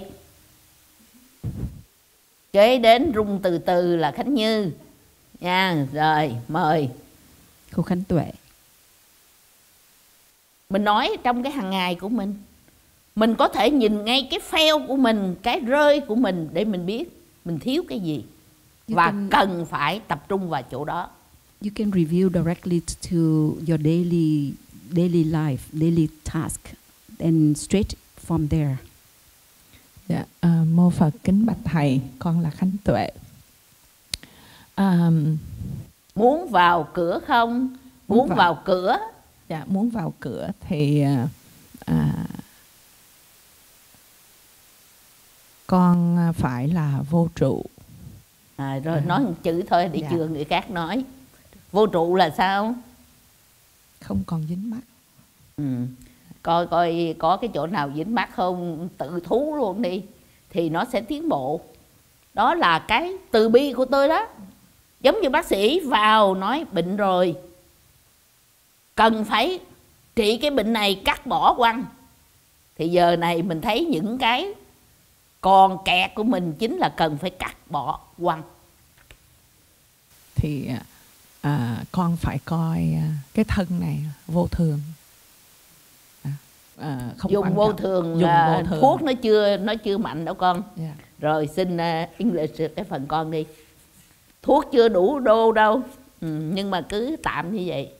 Kế đến rung từ từ là Khánh Như. Nha, rồi, mời. Cô Khánh Tuệ. Mình nói trong cái hàng ngày của mình, mình có thể nhìn ngay cái fail của mình, cái rơi của mình để mình biết mình thiếu cái gì. You và can, cần phải tập trung vào chỗ đó. You can review directly to your daily daily life, daily task, and straight from there. Dạ, uh, mô Phật kính bạch thầy, con là Khánh Tuệ. Um, muốn vào cửa không? Muốn, muốn vào, vào cửa? Dạ, muốn vào cửa thì uh, uh, con phải là vô trụ. À, rồi à. Nói một chữ thôi để dạ. Chừa người khác nói. Vô trụ là sao? Không còn dính mắc. Ừ. Coi coi có cái chỗ nào dính mắc không, tự thú luôn đi thì nó sẽ tiến bộ. Đó là cái từ bi của tôi đó. Giống như bác sĩ vào nói bệnh rồi, cần phải trị cái bệnh này, cắt bỏ quăng. Thì giờ này mình thấy những cái còn kẹt của mình chính là cần phải cắt bỏ quăng. Thì à, con phải coi cái thân này vô thường. À, à, không dùng vô thường dùng là vô thường. Thuốc nó chưa nó chưa mạnh đâu con. Yeah. Rồi xin uh, English cái phần con đi. Thuốc chưa đủ đô đâu. Ừ, nhưng mà cứ tạm như vậy.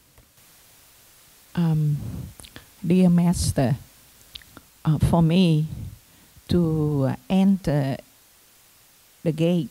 Um, dear Master, uh, for me to enter the gate,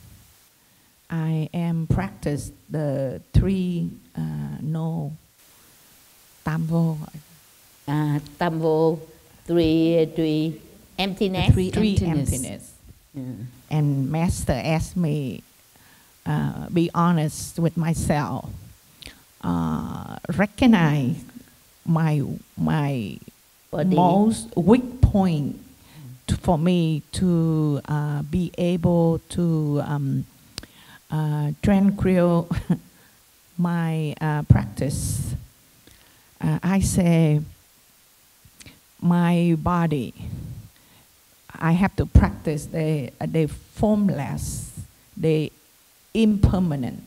I am practice the three uh, no tam vô. À, tam vô, three, three emptiness. Three three emptiness. emptiness. Ừ. and Master asked me, uh, be honest with myself, uh, recognize my my Body. most weak point to, for me to uh, be able to um, uh, tranquil my uh, practice. Uh, I say, my body, I have to practice the the formless, the impermanent.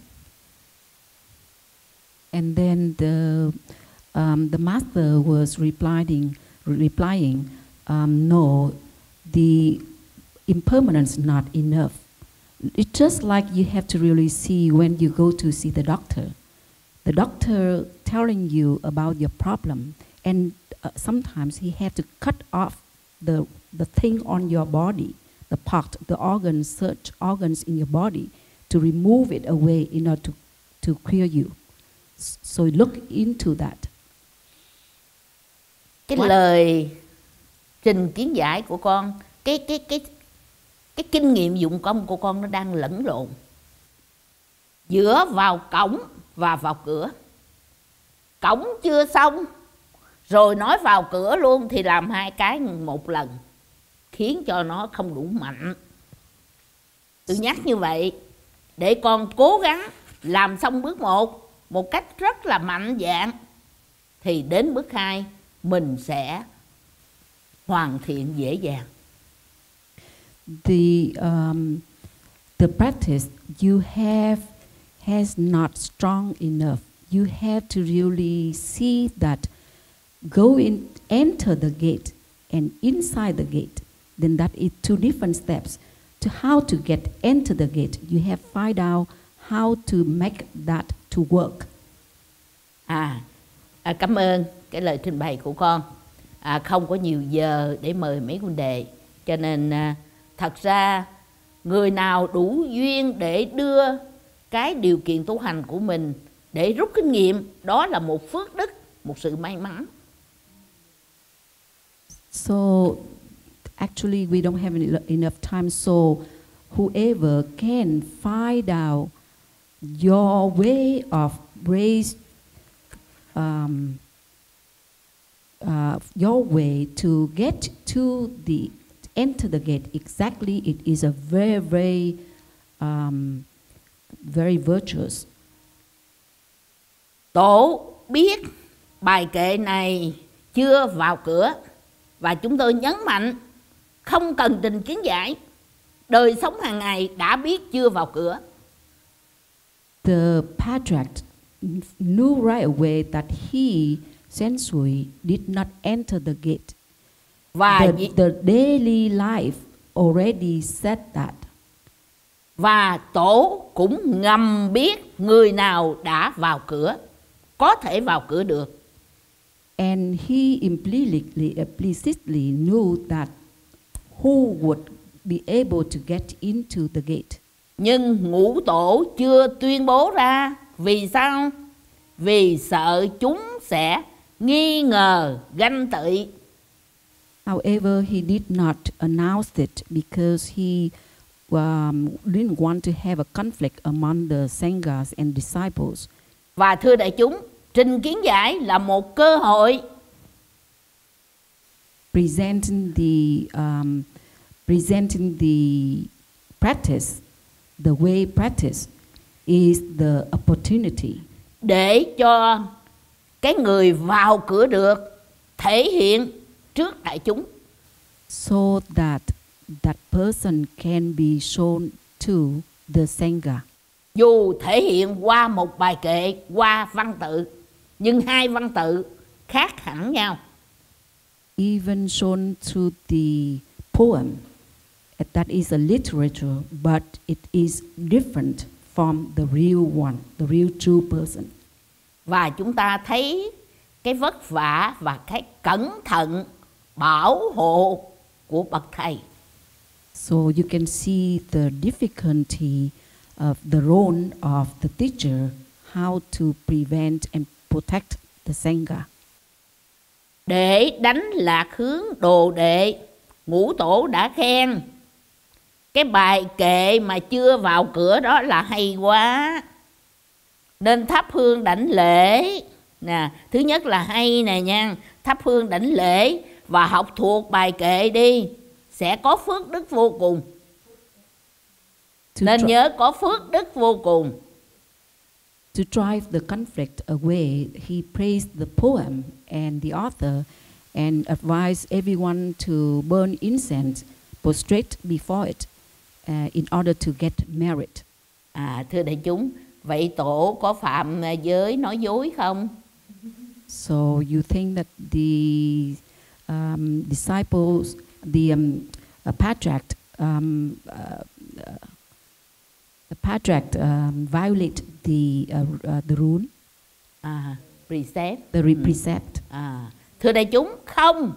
And then the um, the master was replying, replying, um, no, the impermanence is not enough. It's just like you have to really see when you go to see the doctor. The doctor telling you about your problem, and uh, sometimes he have to cut off the the thing on your body, the part, the organs, search organs in your body to remove it away in order to to cure you. So look into that. Cái What? lời trình kiến giải của con, cái cái cái cái kinh nghiệm dụng công của con nó đang lẫn lộn giữa vào cổng và vào cửa. Cổng chưa xong rồi nói vào cửa luôn thì làm hai cái một lần, khiến cho nó không đủ mạnh. Tôi nhắc như vậy để con cố gắng làm xong bước một một cách rất là mạnh dạn, thì đến bước hai mình sẽ hoàn thiện dễ dàng. The um, the practice you have has not strong enough. You have to really see that go in, enter the gate, and inside the gate. Then that is two different steps. To how to get enter the gate, you have find out how to make that to work. À, à cảm ơn cái lời trình bày của con. À, không có nhiều giờ để mời mấy huynh đệ, cho nên à, thật ra người nào đủ duyên để đưa cái điều kiện tu hành của mình để rút kinh nghiệm, đó là một phước đức, một sự may mắn. So actually we don't have enough time, so whoever can find out your way of raise um, uh, your way to get to the enter the gate exactly, it is a very very um, very virtuous. Tổ biết bài kệ này chưa vào cửa, và chúng tôi nhấn mạnh không cần trình kiến giải, đời sống hàng ngày đã biết chưa vào cửa. The patriarch knew right away that he, Sensui, did not enter the gate. Và The, vì- the daily life already said that. Và tổ cũng ngầm biết người nào đã vào cửa, có thể vào cửa được. And he implicitly, implicitly knew that who would be able to get into the gate. Nhưng ngũ tổ chưa tuyên bố ra. Vì sao? Vì sợ chúng sẽ nghi ngờ, ganh tị. However, he did not announce it because he um, didn't want to have a conflict among the Sanghas and disciples. Và thưa đại chúng, trình kiến giải là một cơ hội Presenting the um, presenting the practice, the way practice is the opportunity để cho cái người vào cửa được thể hiện trước đại chúng. so that that person can be shown to the Sangha. Dù thể hiện qua một bài kệ, qua văn tự, nhưng hai văn tự khác hẳn nhau. Even shown through the poem, that is a literature, but it is different from the real one, the real true person. Và chúng ta thấy cái vất vả và cái cẩn thận bảo hộ của bậc thầy. So you can see the difficulty of the role of the teacher, how to prevent and protect the Sangha. Để đánh lạc hướng đồ đệ, ngũ tổ đã khen cái bài kệ mà chưa vào cửa đó là hay quá, nên thắp hương đảnh lễ nè. Thứ nhất là hay nè nha, thắp hương đảnh lễ và học thuộc bài kệ đi, sẽ có phước đức vô cùng. To Nên dri- nhớ có phước đức vô cùng. To drive the conflict away, he praised the poem and the author and advised everyone to burn incense, prostrate before it, uh, in order to get merit. À, thưa đại chúng, vậy tổ có phạm giới nói dối không? So you think that the um, disciples, the um, uh, patriarch, um, uh, uh, the patriarch um, violate the uh, uh, the rule, À, precept. the re- precept? À, thưa đại chúng, không.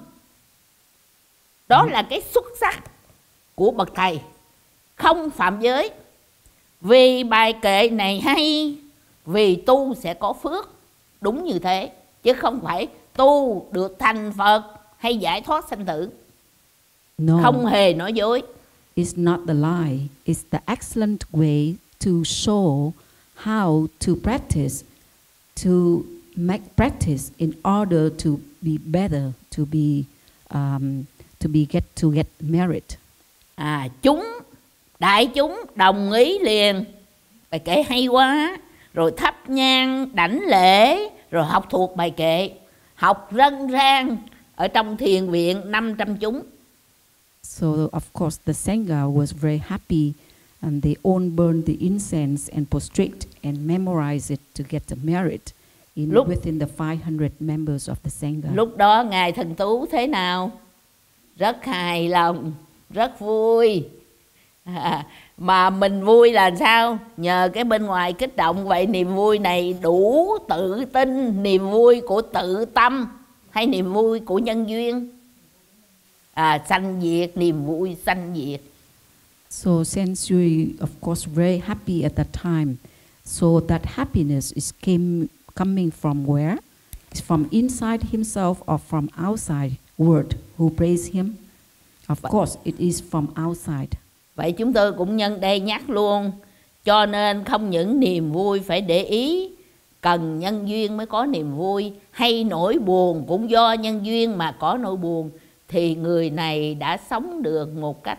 Đó là cái xuất sắc của bậc thầy, không phạm giới. Vì bài kệ này hay, vì tu sẽ có phước. Đúng như thế, chứ không phải tu được thành Phật hay giải thoát sanh tử. No, Không hề nói dối. it's not the lie. It's the excellent way to show how to practice, to make practice in order to be better, to be um, to be get to get merit. À, chúng, đại chúng đồng ý liền. Bài kệ hay quá. Rồi thắp nhang đảnh lễ, rồi học thuộc bài kệ, học rân rang ở trong thiền viện năm trăm chúng. So of course the Sangha was very happy, and they all burned the incense and prostrate and memorize it to get the merit in Lúc- within the five hundred members of the Sangha. Lúc đó Ngài Thần Tú thế nào? Rất hài lòng, rất vui. À, mà mình vui là sao? Nhờ cái bên ngoài kích động. Vậy niềm vui này đủ tự tin, niềm vui của tự tâm hay niềm vui của nhân duyên? À, sanh diệt, niềm vui sanh diệt. So Sensui, of course, very happy at that time. So that happiness is came coming from where? It's from inside himself or from outside world who praise him? Of course, it is from outside. Vậy chúng tôi cũng nhân đây nhắc luôn. Cho nên không những niềm vui phải để ý, cần nhân duyên mới có niềm vui, hay nỗi buồn cũng do nhân duyên mà có nỗi buồn, thì người này đã sống được một cách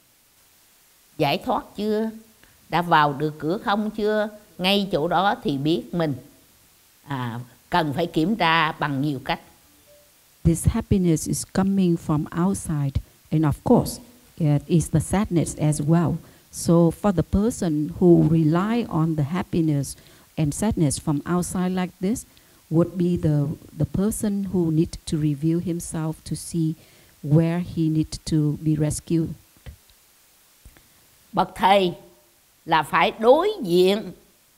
giải thoát chưa? Đã vào được cửa không chưa? Ngay chỗ đó thì biết mình à, cần phải kiểm tra bằng nhiều cách. This happiness is coming from outside, and of course, it is the sadness as well. So for the person who rely on the happiness and sadness from outside like this, would be the the person who need to review himself to see where he needs to be rescued. Bậc thầy là phải đối diện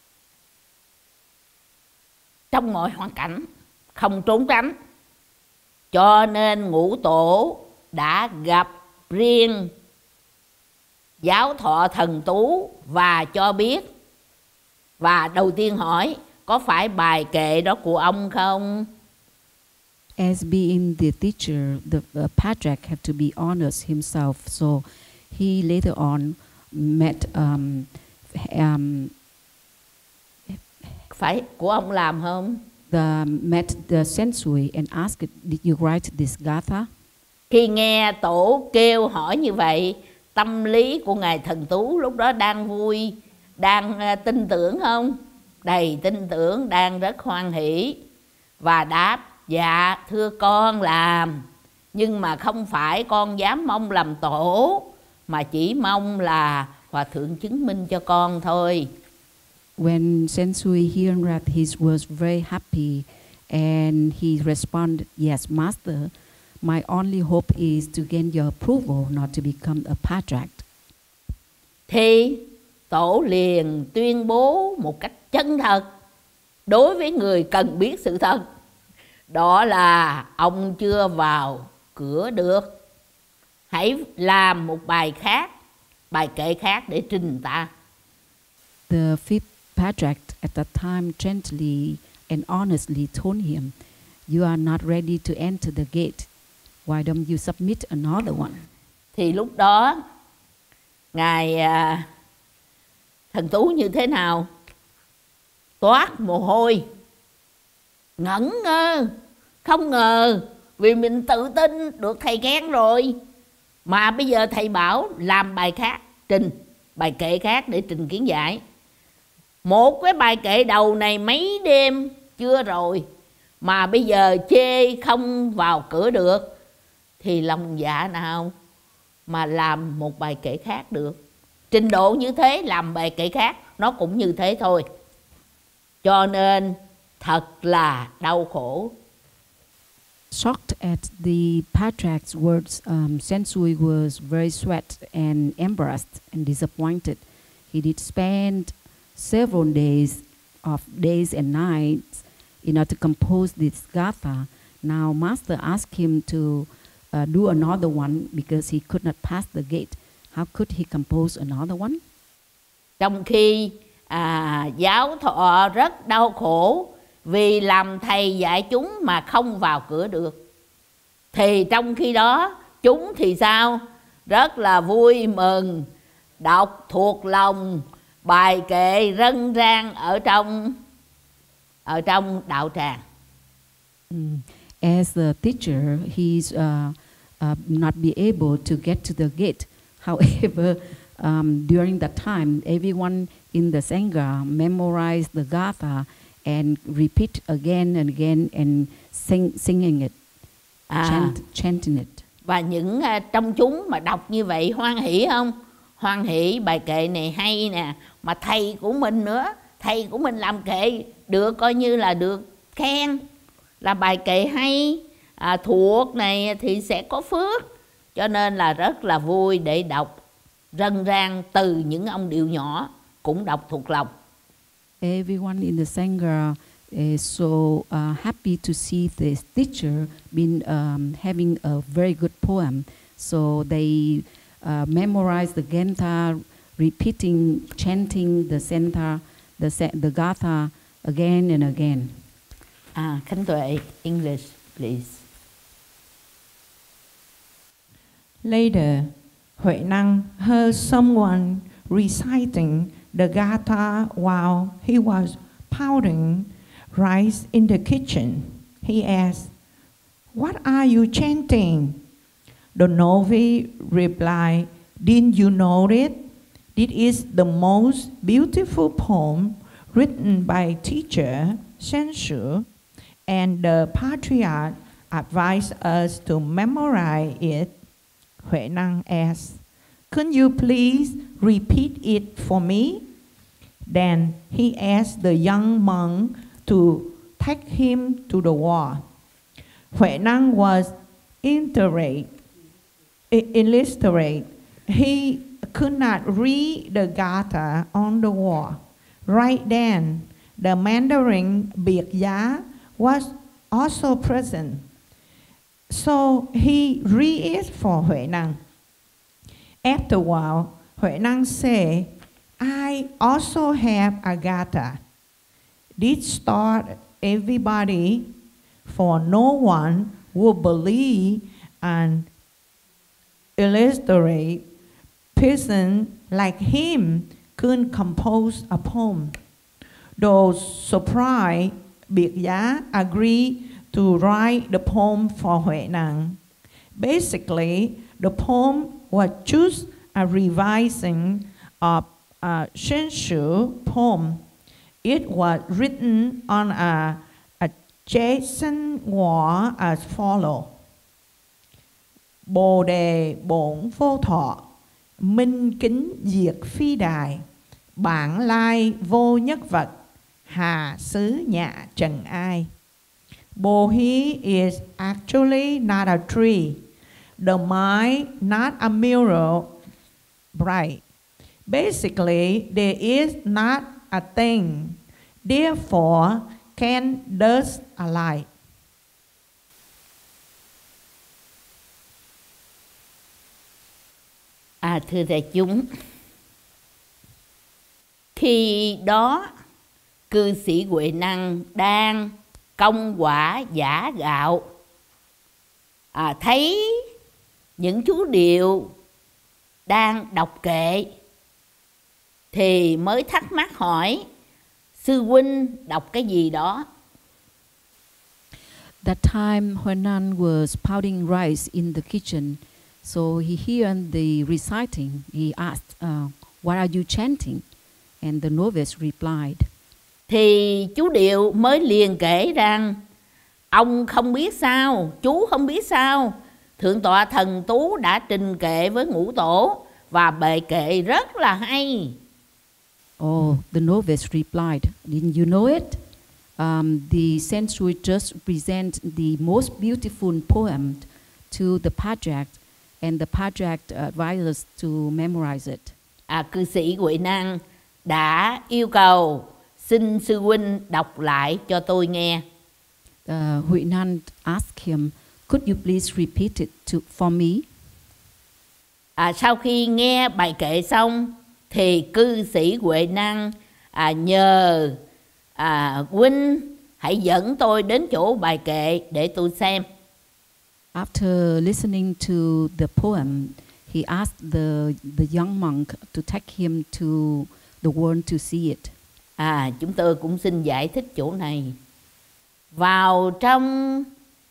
trong mọi hoàn cảnh, không trốn tránh. Cho nên Ngũ Tổ đã gặp riêng Giáo Thọ Thần Tú và cho biết. Và đầu tiên hỏi, có phải bài kệ đó của ông không? As being the teacher, the uh, patriarch had to be honest himself. So he later on met um, um, Phải của ông làm không? the met the sensui and asked, "Did you write this gatha?" Khi nghe tổ kêu hỏi như vậy, tâm lý của Ngài Thần Tú lúc đó đang vui, đang uh, tin tưởng không? Đầy tin tưởng, đang rất hoan hỷ. Và đáp, dạ thưa con làm. Nhưng mà không phải con dám mong làm tổ, mà chỉ mong là Hòa Thượng chứng minh cho con thôi. When Sensui hearing that, he was very happy, and he responded, "Yes, Master. My only hope is to gain your approval, not to become a patriarch." Thì tổ liền tuyên bố một cách chân thật đối với người cần biết sự thật. Đó là ông chưa vào cửa được. Hãy làm một bài khác, bài kệ khác để trình ta. The fifth patriarch at that time gently and honestly told him, "You are not ready to enter the gate. Why don't you submit another one?" Thì lúc đó Ngài à, Thần Tú như thế nào? Toát mồ hôi, ngẩn ngơ, không ngờ, vì mình tự tin được thầy khen rồi, mà bây giờ thầy bảo làm bài khác, trình bài kệ khác để trình kiến giải. Một cái bài kệ đầu này mấy đêm chưa rồi, mà bây giờ chê không vào cửa được, thì lòng dạ nào mà làm một bài kệ khác được. Trình độ như thế làm bài kệ khác nó cũng như thế thôi. Cho nên thật là đau khổ. Shocked at the patriarch's words, um, Sensui was very sweat and embarrassed and disappointed. He did spend several days of days and nights in order to compose this gatha. Now Master asked him to uh, do another one because he could not pass the gate. How could he compose another one? Trong khi à, giáo thọ rất đau khổ vì làm thầy dạy chúng mà không vào cửa được, thì trong khi đó chúng thì sao? Rất là vui mừng, đọc thuộc lòng bài kệ rân rang ở trong ở trong đạo tràng. Mm. As a teacher, he's uh, uh, not be able to get to the gate. However, um, during that time, everyone in the Sangha memorized the gatha and repeat again and again and sing, singing it, à, chant, chanting it. Và những uh, trong chúng mà đọc như vậy hoan hỷ không? Hoan hỷ, bài kệ này hay nè, mà thầy của mình nữa, thầy của mình làm kệ được coi như là được khen, là bài kệ hay, à, thuộc này thì sẽ có phước. Cho nên là rất là vui để đọc rân rang từ những ông điệu nhỏ cũng đọc thuộc lòng. Everyone in the Sangha is so uh, happy to see this teacher been um, having a very good poem. So they uh, memorize the Gantha, repeating, chanting the Santa, the the Gatha again and again. À, Khánh Tuệ, English, please. Later, Huệ Năng heard someone reciting the Gatha while he was pounding rice in the kitchen. He asked, "What are you chanting?" The novice replied, "Didn't you know it? This is the most beautiful poem written by teacher Senshu, and the patriarch advised us to memorize it." Huệ Năng asked, "Could you please repeat it for me?" Then he asked the young monk to take him to the wall. Huệ Năng was illiterate. illiterate. He could not read the Gatha on the wall. Right then, the Mandarin Biệt Giá was also present. So he read it for Huệ Năng. After a while, Huệ Năng said, "I also have a Gatha." This startled everybody, for no one would believe an illiterate person like him could compose a poem. Though surprised, Biệt Giá agreed to write the poem for Huệ Năng. Basically, the poem was just a revising of a Senshu poem. It was written on a adjacent wall as follows: Bồ đề bổn vô thọ, minh kính diệt phi đài, bản lai vô nhất vật, hà xứ nhạ trần ai. Bodhi is actually not a tree, the mind not a mirror bright. Basically, there is not a thing, therefore can does a light. À, thưa đại chúng, khi đó cư sĩ Huệ Năng đang công quả giã gạo, à, thấy những chú điệu đang đọc kệ thì mới thắc mắc hỏi sư huynh đọc cái gì đó. That time Huainan was pounding rice in the kitchen, so he heard the reciting. He asked, uh, "What are you chanting?" And the novice replied. Thì chú Điệu mới liền kể rằng ông không biết sao, chú không biết sao, Thượng tọa Thần Tú đã trình kệ với Ngũ Tổ và bệ kệ rất là hay. Oh, the novice replied, "Didn't you know it? Um, the Sensui just present the most beautiful poem to the Pajak, and the Pajak advised us to memorize it." À, cư sĩ Huệ Năng đã yêu cầu xin sư huynh đọc lại cho tôi nghe. Uh, Huainan asked him, "Could you please repeat it to, for me?" À, sau khi nghe bài kệ xong thì cư sĩ Huệ Năng à, nhờ à, huynh hãy dẫn tôi đến chỗ bài kệ để tôi xem. After listening to the poem, he asked the the young monk to take him to the world to see it. À, chúng tôi cũng xin giải thích chỗ này. Vào trong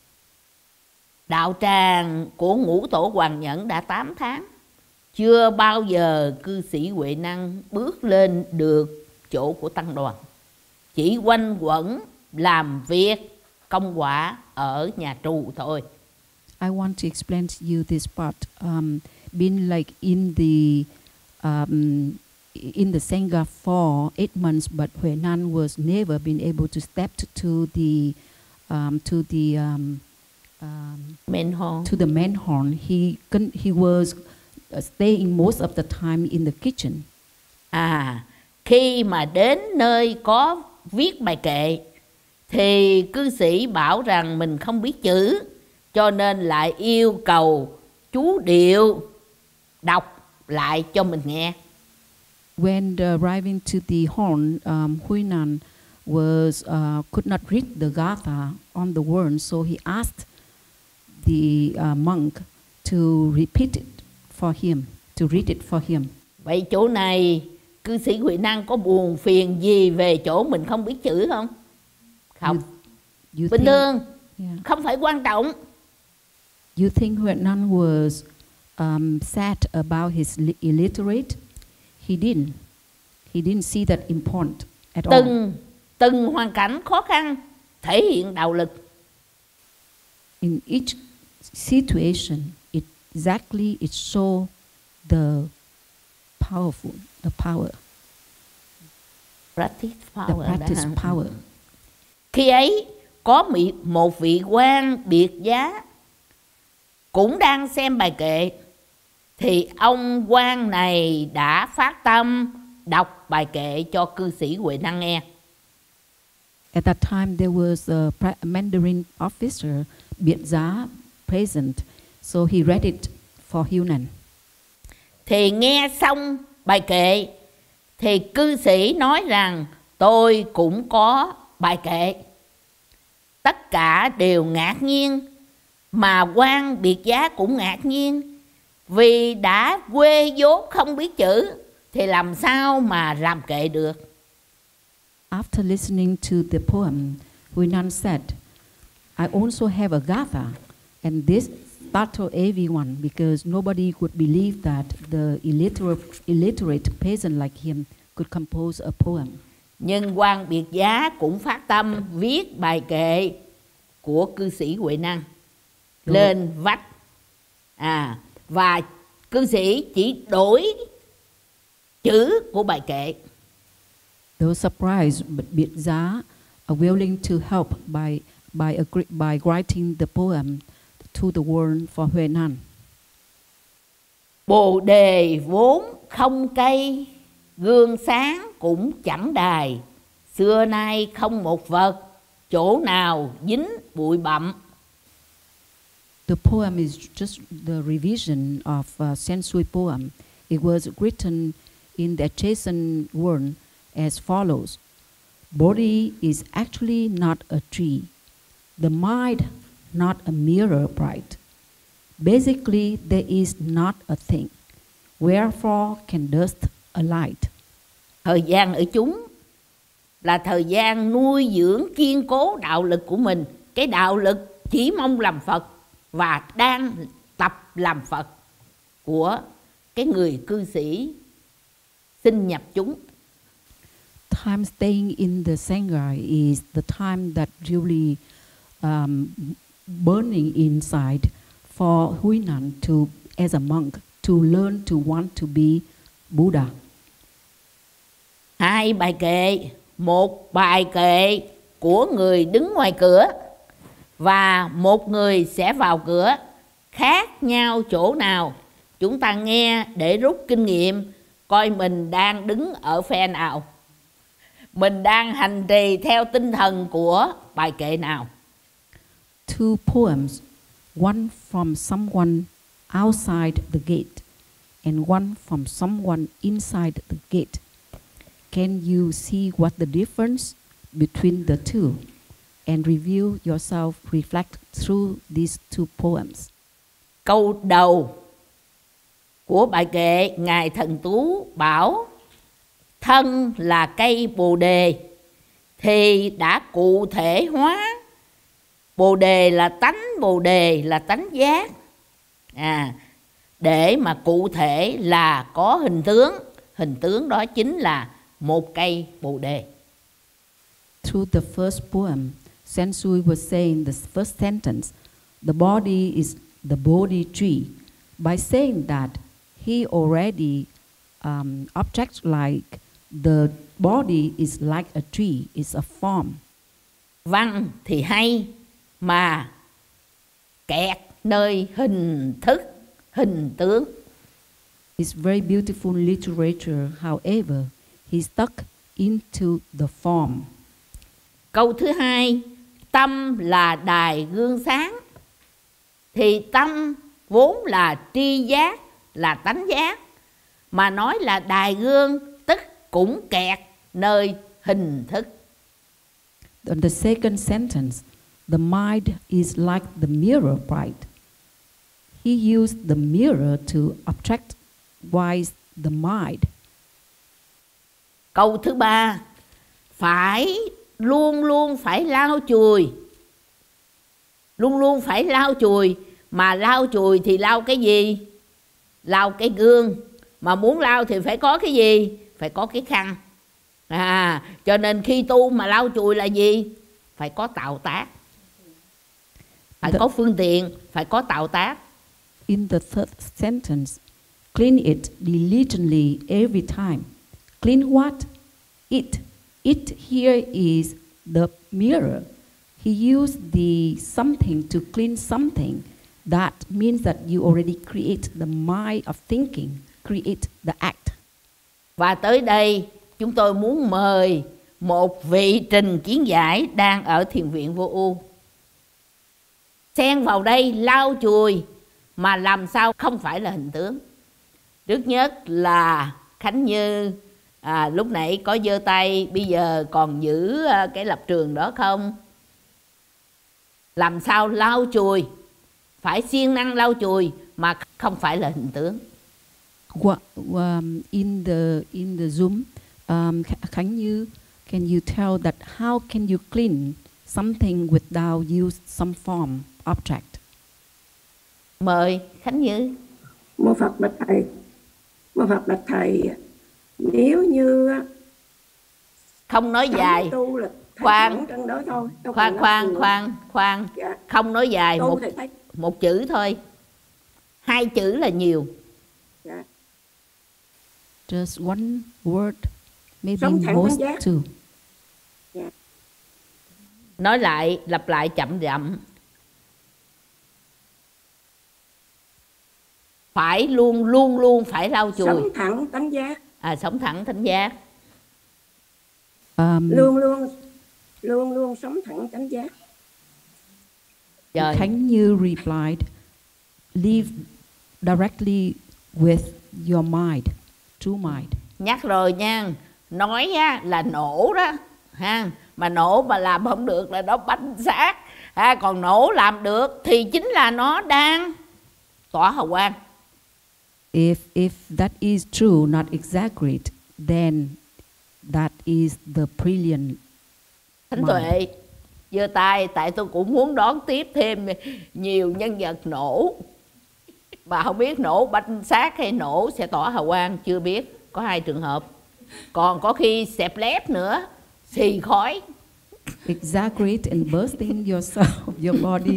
đạo tràng của Ngũ Tổ Hoàng Nhẫn đã tám tháng, chưa bao giờ cư sĩ Huệ Năng bước lên được chỗ của tăng đoàn, chỉ quanh quẩn làm việc công quả ở nhà tù thôi. I want to explain to you this part. Um, been like in the um, in the Sangha for eight months, but Huainan was never been able to step to the um, to the um, um, main hall. to the main hall. He he was uh, staying most of the time in the kitchen. À, khi mà đến nơi có viết bài kệ thì cư sĩ bảo rằng mình không biết chữ, cho nên lại yêu cầu chú Điệu đọc lại cho mình nghe. When uh, arriving to the hall, um, Huainan was uh, could not read the Gatha on the word, so he asked the uh, monk to repeat it for him, to read it for him. Vậy chỗ này cư sĩ Huệ Năng có buồn phiền gì về chỗ mình không biết chữ không? Không. You, you Bình think, thường, yeah. không phải quan trọng. You think Huainan was um, sad about his illiterate? He didn't. He didn't see that important at all. Từng từng hoàn cảnh khó khăn thể hiện đạo lực. In each situation, it exactly it show the powerful, the power, Practice the power. practice đã. power. Khi ấy có một vị quan biệt giá cũng đang xem bài kệ, thì ông quan này đã phát tâm đọc bài kệ cho cư sĩ Huệ Năng nghe. At that time, there was a Mandarin officer, biệt giá, present, so he read it for Huainan. Thì nghe xong bài kệ thì cư sĩ nói rằng tôi cũng có bài kệ. Tất cả đều ngạc nhiên, mà quan biệt giá cũng ngạc nhiên, vì đã quê dốt không biết chữ thì làm sao mà làm kệ được. After listening to the poem, Huainan said, "I also have a Gatha, and this startled everyone because nobody could believe that the illiterate, illiterate peasant like him could compose a poem." Nhưng quan biệt giá cũng phát tâm viết bài kệ của cư sĩ Huệ Năng lên vách. À, và cư sĩ chỉ đổi chữ của bài kệ. They were surprised, but biệt giá are willing to help by by agree, by writing the poem to the world for Huainan. Bồ đề vốn không cây, gương sáng cũng chẳng đài. Xưa nay không một vật, chỗ nào dính bụi bặm. The poem is just the revision of uh, Sensui poem. It was written in the adjacent world as follows. Body is actually not a tree. The mind, not a mirror bright. Basically, there is not a thing. Wherefore can dust alight? Thời gian ở chúng là thời gian nuôi dưỡng kiên cố đạo lực của mình. Cái đạo lực chỉ mong làm Phật và đang tập làm Phật của cái người cư sĩ xin nhập chúng. Time staying in the Sangha is the time that really um, burning inside for Huinan to, as a monk, to learn to want to be Buddha. Hai bài kệ, một bài kệ của người đứng ngoài cửa và một người sẽ vào cửa, khác nhau chỗ nào? Chúng ta nghe để rút kinh nghiệm, coi mình đang đứng ở phe nào, mình đang hành trì theo tinh thần của bài kệ nào. Two poems, one from someone outside the gate and one from someone inside the gate. Can you see what the difference between the two and review yourself, reflect through these two poems? Câu đầu của bài kệ, Ngài Thần Tú bảo thân là cây Bồ Đề thì đã cụ thể hóa. Bồ Đề là tánh, Bồ Đề là tánh giác. À, để mà cụ thể là có hình tướng, hình tướng đó chính là một cây Bồ Đề. Through the first poem, Sensui was saying the first sentence, the body is the Bodhi tree. By saying that, he already um, objects like the body is like a tree, is a form. Văn thì hay mà kẹt nơi hình thức, hình tướng. It's very beautiful literature, however, he stuck into the form. Câu thứ hai, tâm là đài gương sáng. Thì tâm vốn là tri giác, là tánh giác, mà nói là đài gương tức cũng kẹt nơi hình thức. On the second sentence, the mind is like the mirror bright. He used the mirror to attract wise the mind. Câu thứ ba, phải luôn luôn phải lau chùi. Luôn luôn phải lau chùi, mà lau chùi thì lau cái gì? Lau cái gương. Mà muốn lau thì phải có cái gì? Phải có cái khăn. À, cho nên khi tu mà lau chùi là gì? Phải có tạo tác. Phải có phương tiện, phải có tạo tác. In the third sentence, clean it diligently every time. Clean what? It. It here is the mirror. He used the something to clean something. That means that you already create the mind of thinking, create the act. Và tới đây chúng tôi muốn mời một vị trình kiến giải đang ở thiền viện Vô U. Xen vào đây lau chùi mà làm sao không phải là hình tướng. Trước nhất là Khánh Như, à, lúc nãy có giơ tay, bây giờ còn giữ cái lập trường đó không? Làm sao lau chùi, phải siêng năng lau chùi mà không phải là hình tướng. What, um, in the in the Zoom, um, can you can you tell that how can you clean something without use some form object? Mời Khánh Như. Mô Phật bạch thầy, mô Phật bạch thầy, nếu như không nói dài, khoan khoan khoan khoan khoan, dạ. Không nói dài, một một chữ thôi, hai chữ là nhiều. Dạ. Just one word, maybe most two. Dạ. Nói lại, lặp lại chậm chậm. Phải luôn luôn luôn phải lau chùi. Sống thẳng tánh giác. À, sống thẳng tánh giác. Um, luôn luôn luôn luôn sống thẳng tánh giác. Trời. Can you replied, live directly with your mind, true mind. Nhắc rồi nha, nói á, là nổ đó ha, mà nổ mà làm không được là nó bánh xác ha, còn nổ làm được thì chính là nó đang tỏa hào quang. If if that is true, not exaggerate, then that is the brilliant Thánh Tuệ giơ tay, tại tôi cũng muốn đón tiếp thêm nhiều nhân vật nổ, mà không biết nổ banh xác hay nổ sẽ tỏa hào quang, chưa biết, có hai trường hợp. Còn có khi xẹp lép nữa, xì khói. Exaggerate and bursting yourself, your body,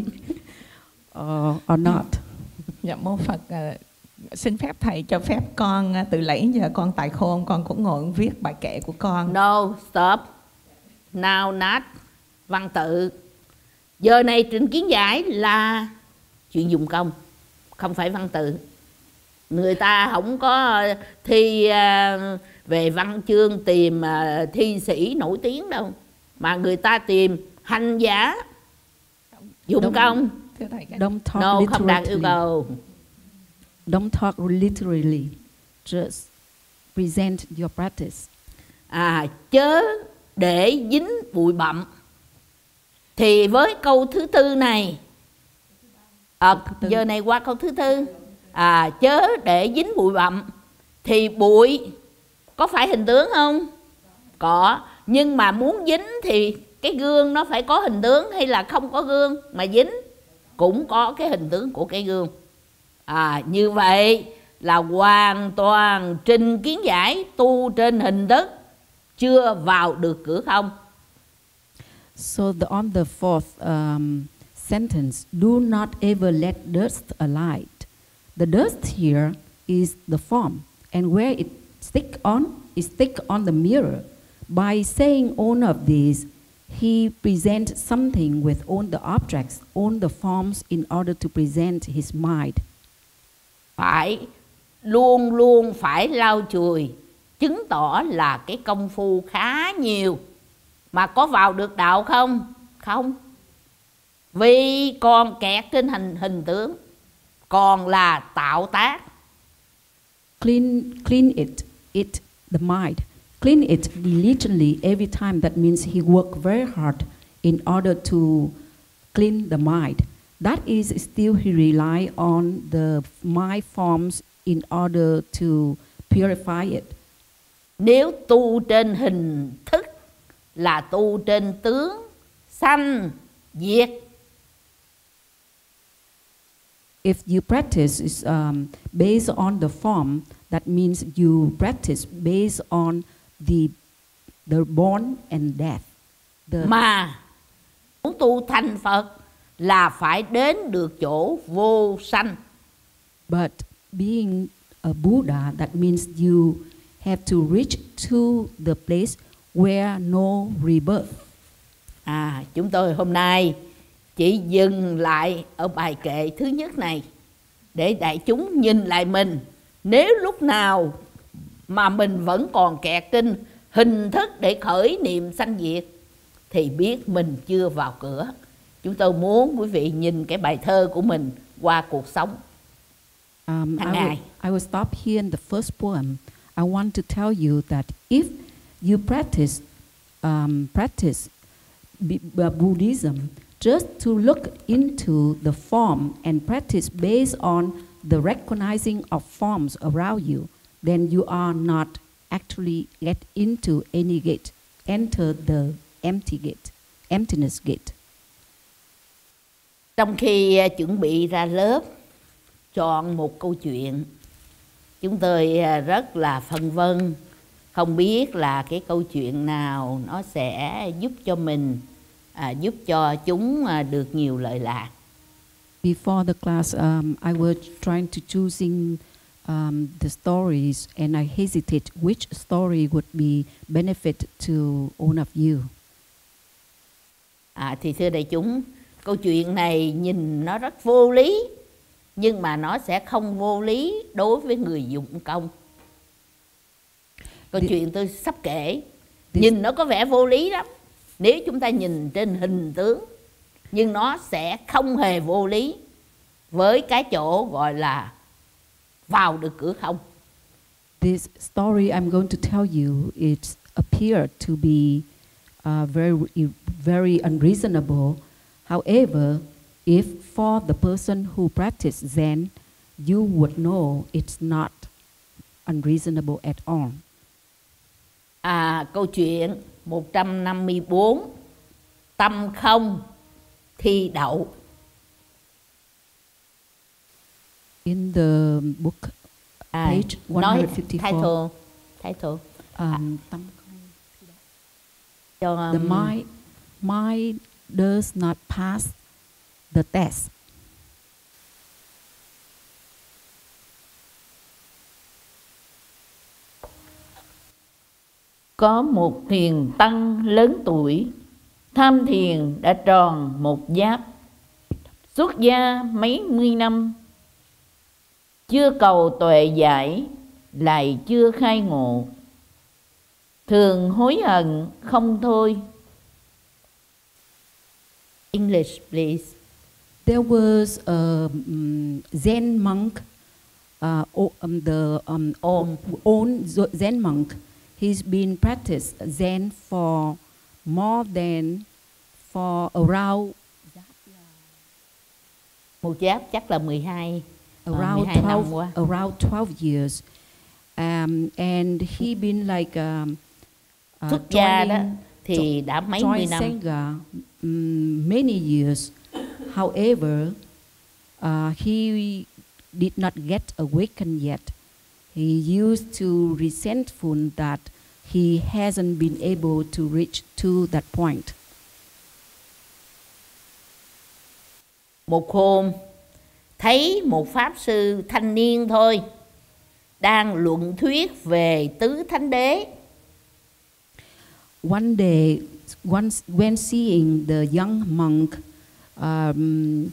uh, or not. Dạ mô Phật, uh, xin phép thầy cho phép con uh, từ nãy giờ con tài khôn, con cũng ngồi viết bài kệ của con. No, stop. Now not. Văn tự. Giờ này trình kiến giải là chuyện dụng công, không phải văn tự. Người ta không có thi uh, về văn chương tìm uh, thi sĩ nổi tiếng đâu, mà người ta tìm hành giả dụng công. Don't talk No, không đạt yêu literally. cầu. Don't talk literally. Just present your practice. À, chớ để dính bụi bặm. Thì với câu thứ tư này, à, giờ này qua câu thứ tư, à, chớ để dính bụi bặm, thì bụi có phải hình tướng không? Có. Nhưng mà muốn dính thì cái gương nó phải có hình tướng, hay là không có gương mà dính cũng có cái hình tướng của cái gương. À, như vậy là hoàn toàn trình kiến giải tu trên hình thức, chưa vào được cửa không. So the, on the fourth um, sentence, do not ever let dust alight. The dust here is the form, and where it stick on, it stick on the mirror. By saying all of these, he presents something with all the objects, all the forms in order to present his mind. Phải luôn luôn phải lau chùi, chứng tỏ là cái công phu khá nhiều. Mà có vào được đạo không? Không. Vì còn kẹt trên hình hình tướng, còn là tạo tác. Clean, clean it, it, the mind. Clean it diligently every time. That means he worked very hard in order to clean the mind. That is still he rely on the mind forms in order to purify it. Nếu tu trên hình thức là tu trên tướng, sanh, diệt. If you practice is um, based on the form, that means you practice based on the the born and death. The Mà muốn tu thành Phật là phải đến được chỗ vô sanh. But being a Buddha, that means you have to reach to the place where no rebirth. À, chúng tôi hôm nay chỉ dừng lại ở bài kệ thứ nhất này để đại chúng nhìn lại mình. Nếu lúc nào mà mình vẫn còn kẹt trên hình thức để khởi niệm sanh diệt thì biết mình chưa vào cửa. Chúng tôi muốn quý vị nhìn cái bài thơ của mình qua cuộc sống Um, I, hàng will, ngày. I will stop here in the first poem. I want to tell you that if you practice um, practice B- uh, Buddhism just to look into the form and practice based on the recognizing of forms around you, then you are not actually get into any gate, enter the empty gate, emptiness gate. Trong khi uh, chuẩn bị ra lớp, chọn một câu chuyện, chúng tôi uh, rất là phân vân, không biết là cái câu chuyện nào nó sẽ giúp cho mình, à, giúp cho chúng à, được nhiều lợi lạc. Before the class, um, I was trying to choosing um, the stories, and I hesitate which story would be benefit to all of you. À, thì thưa đại chúng, câu chuyện này nhìn nó rất vô lý, nhưng mà nó sẽ không vô lý đối với người dụng công. Câu This, chuyện tôi sắp kể, this, nhìn nó có vẻ vô lý lắm nếu chúng ta nhìn trên hình tướng, nhưng nó sẽ không hề vô lý với cái chỗ gọi là vào được cửa không. This story I'm going to tell you, it appeared to be uh, very, very unreasonable. However, if for the person who practice Zen, you would know it's not unreasonable at all. À, câu chuyện một trăm năm mươi bốn, tâm không thi đậu. In the book, À, page nói one fifty-four, title, title um, tâm cho không- the um, mind, mind does not pass the test. Có một thiền tăng lớn tuổi, tham thiền đã tròn một giáp, xuất gia mấy mươi năm, chưa cầu tuệ giải, lại chưa khai ngộ, thường hối hận không thôi. English, please. There was a um, Zen monk, uh, o- um, the um, o- own zo- Zen monk. He's been practiced Zen for more than for around Một giáp chắc là mười hai, ờ, around mười hai năm twelve qua. around twelve years, um, and he been like um, uh, Xuất gia đó joining- thì đã mấy mươi joined năm. Sangha um, many years. However, uh, he did not get awakened yet. He used to resentful that he hasn't been able to reach to that point. Một hôm thấy một pháp sư thanh niên thôi đang luận thuyết về tứ thánh đế. One day, once when seeing the young monk um,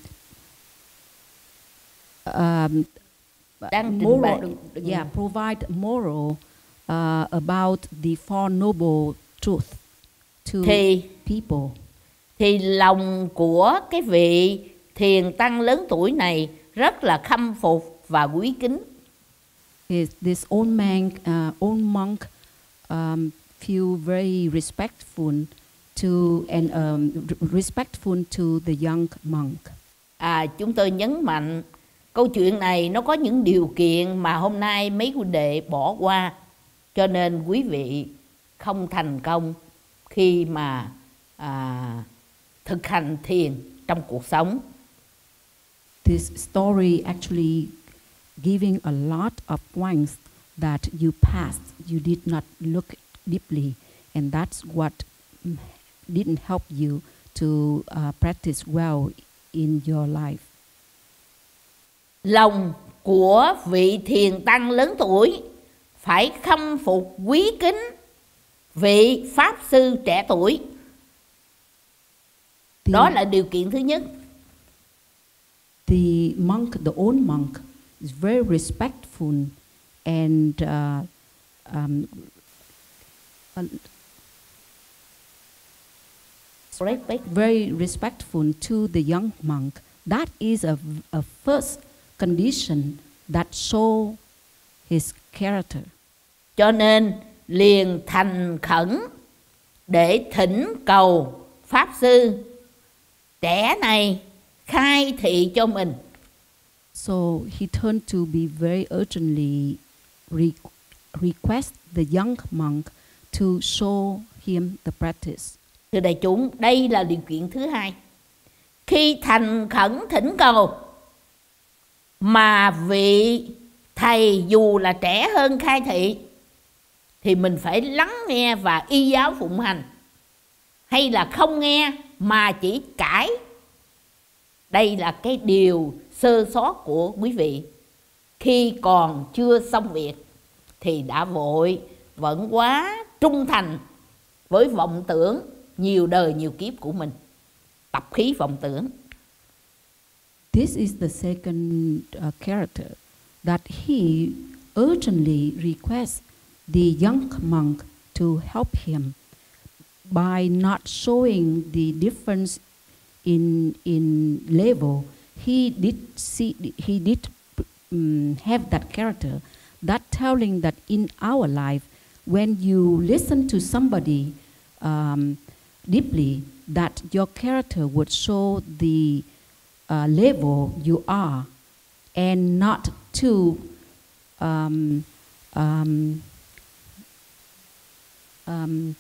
um, Đang trình moral, bày- yeah, provide moral uh, about the Four Noble Truths to Thì people. thì lòng của cái vị thiền tăng lớn tuổi này rất là khâm phục và quý kính. Is this old man, uh, old monk, um, feel very respectful to and um, r- respectful to the young monk. À, chúng tôi nhấn mạnh câu chuyện này nó có những điều kiện mà hôm nay mấy huynh đệ bỏ qua, cho nên quý vị không thành công khi mà à, thực hành thiền trong cuộc sống. This story actually giving a lot of points that you passed, you did not look deeply, and that's what mm, didn't help you to uh, practice well in your life. Lòng của vị thiền tăng lớn tuổi phải khâm phục quý kính vị pháp sư trẻ tuổi. The, Đó là điều kiện thứ nhất. the monk, the old monk, is very respectful and uh, um, uh, Respect. very respectful to the young monk. That is a, a first condition that show his character. Cho nên liền thành khẩn để thỉnh cầu pháp sư trẻ này khai thị cho mình. So he turned to be very urgently re- request the young monk to show him the practice. Thưa đại chúng, đây là điều kiện thứ hai. Khi thành khẩn thỉnh cầu mà vị thầy dù là trẻ hơn khai thị thì mình phải lắng nghe và y giáo phụng hành, hay là không nghe mà chỉ cãi. Đây là cái điều sơ sót của quý vị. Khi còn chưa xong việc thì đã vội vẫn quá trung thành với vọng tưởng nhiều đời nhiều kiếp của mình, tập khí vọng tưởng. This is the second uh, character, that he urgently requests the young monk to help him by not showing the difference in in level. He did see, he did um, have that character, that telling that in our life, when you listen to somebody um, deeply, that your character would show the uh, level you are and not to um, um, um,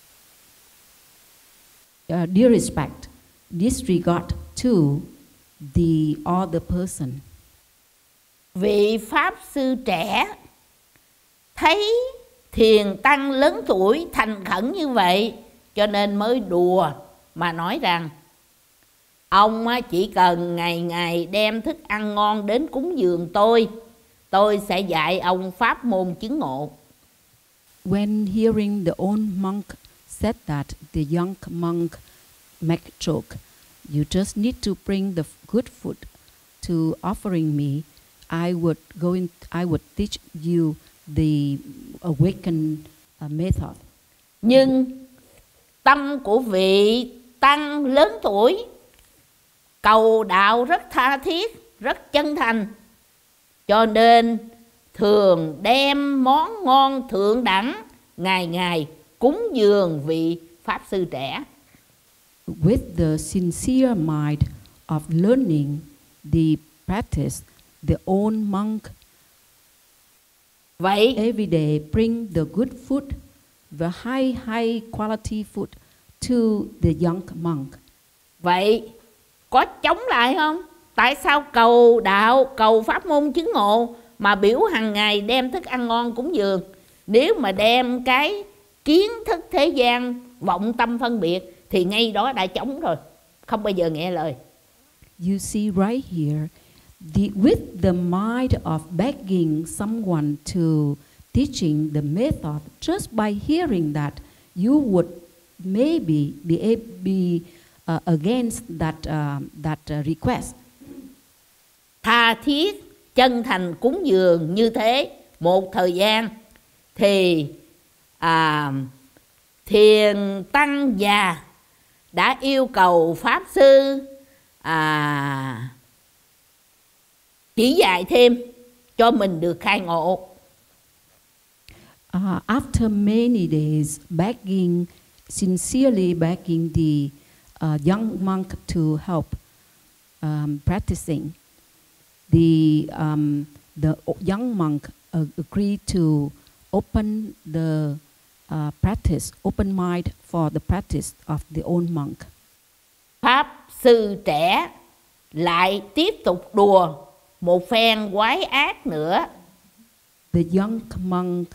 uh, disrespect, disregard to the other person. Vị Pháp Sư trẻ thấy thiền tăng lớn tuổi thành khẩn như vậy, cho nên mới đùa mà nói rằng ông chỉ cần ngày ngày đem thức ăn ngon đến cúng dường tôi, tôi sẽ dạy ông pháp môn chứng ngộ. When hearing the old monk said that, the young monk make joke, you just need to bring the good food to offering me. I would go in, I would teach you the awakened uh, method. Nhưng tâm của vị tăng lớn tuổi cầu đạo rất tha thiết, rất chân thành, cho nên thường đem món ngon thượng đẳng ngày ngày cúng dường vị Pháp Sư trẻ. With the sincere mind of learning the practice, the old monk Vậy every day bring the good food, the high high quality food to the young monk. Vậy có chống lại không? Tại sao cầu đạo, cầu pháp môn chứng ngộ mà biểu hàng ngày đem thức ăn ngon cúng dường? Nếu mà đem cái kiến thức thế gian, vọng tâm phân biệt thì ngay đó đã chống rồi, không bao giờ nghe lời. You see right here, the, with the mind of begging someone to teaching the method, just by hearing that, you would maybe be, be uh, against that, uh, that uh, request. Tha thiết, chân thành cúng dường như thế một thời gian thì à, thiền tăng già đã yêu cầu Pháp Sư à, chỉ dạy thêm cho mình được khai ngộ. Uh, after many days begging, sincerely begging the uh, young monk to help um, practicing, the um, the young monk uh, agreed to open the uh, practice, open mind for the practice of the old monk. Pháp Sư trẻ lại tiếp tục đùa một phen quái ác nữa. The young monk,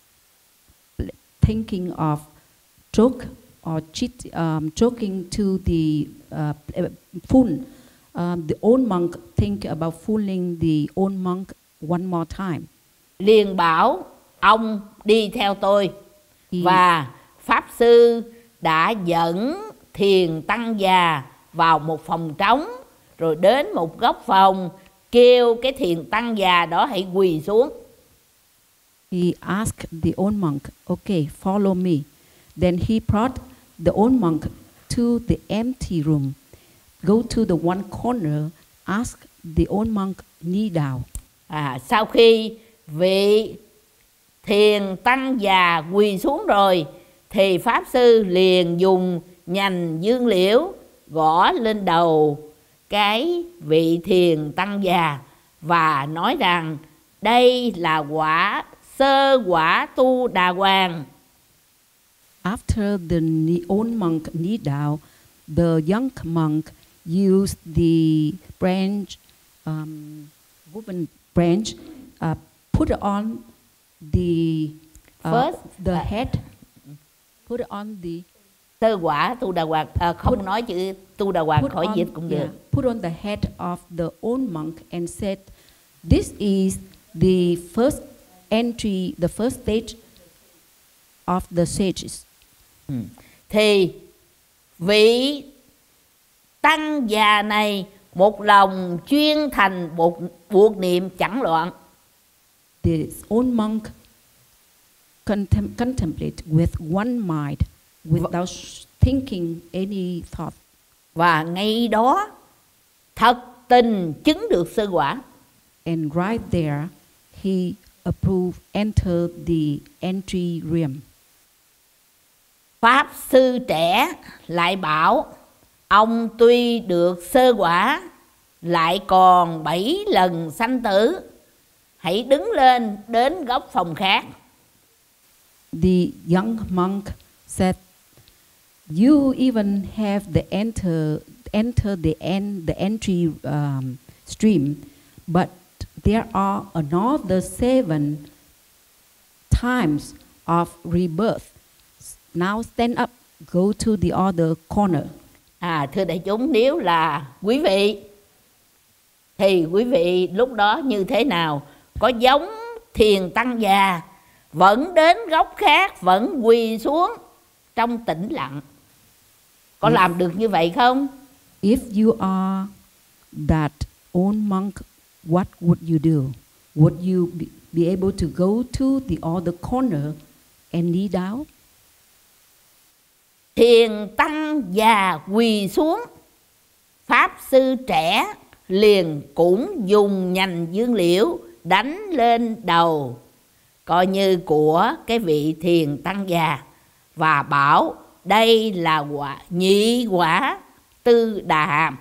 thinking of joke or cheat, um, joking to the uh, fool, um, the old monk think about fooling the old monk one more time. Liền bảo ông đi theo tôi. He, và Pháp Sư đã dẫn thiền tăng già vào một phòng trống, rồi đến một góc phòng kêu cái thiền tăng già đó hãy quỳ xuống. He asked the old monk, okay, follow me. Then he brought the old monk to the empty room. Go to the one corner, ask the old monk kneel down. À, sau khi vị thiền tăng già quỳ xuống rồi thì Pháp Sư liền dùng nhành dương liễu gõ lên đầu cái vị thiền tăng già và nói rằng đây là quả sơ quả tu đà hoàng. After the old monk knelt down, the young monk used the branch, um, woven branch, uh, put on the uh, First, the uh, head, put on the sơ quả tu đà hoàng, à, không put, nói chữ tu đà hoàng khỏi on, dịch cũng được. yeah, put on the head of the old monk and said, "This is the first entry, the first stage of the sages." Ừ. Thì vị tăng già này một lòng chuyên thành một buộc niệm chẳng loạn. This old monk contem contemplate with one mind, without thinking any thought. Và ngay đó thật tình chứng được sơ quả. And right there, he approved, enter the entry realm. Pháp Sư trẻ lại bảo ông tuy được sơ quả lại còn bảy lần sanh tử. Hãy đứng lên đến góc phòng khác. The young monk said, "You even have the enter enter the end the entry um, stream, but there are another seven times of rebirth. Now stand up, go to the other corner." À, thưa đại chúng, nếu là quý vị thì quý vị lúc đó như thế nào? Có giống thiền tăng già vẫn đến góc khác, vẫn quỳ xuống trong tĩnh lặng? Có làm được như vậy không? If you are that old monk, what would you do? Would you be, be able to go to the other corner and kneel down? Thiền tăng già quỳ xuống, pháp sư trẻ liền cũng dùng nhành dương liễu đánh lên đầu coi như của cái vị thiền tăng già và bảo đây là quả nhị quả Tư Đà Hàm.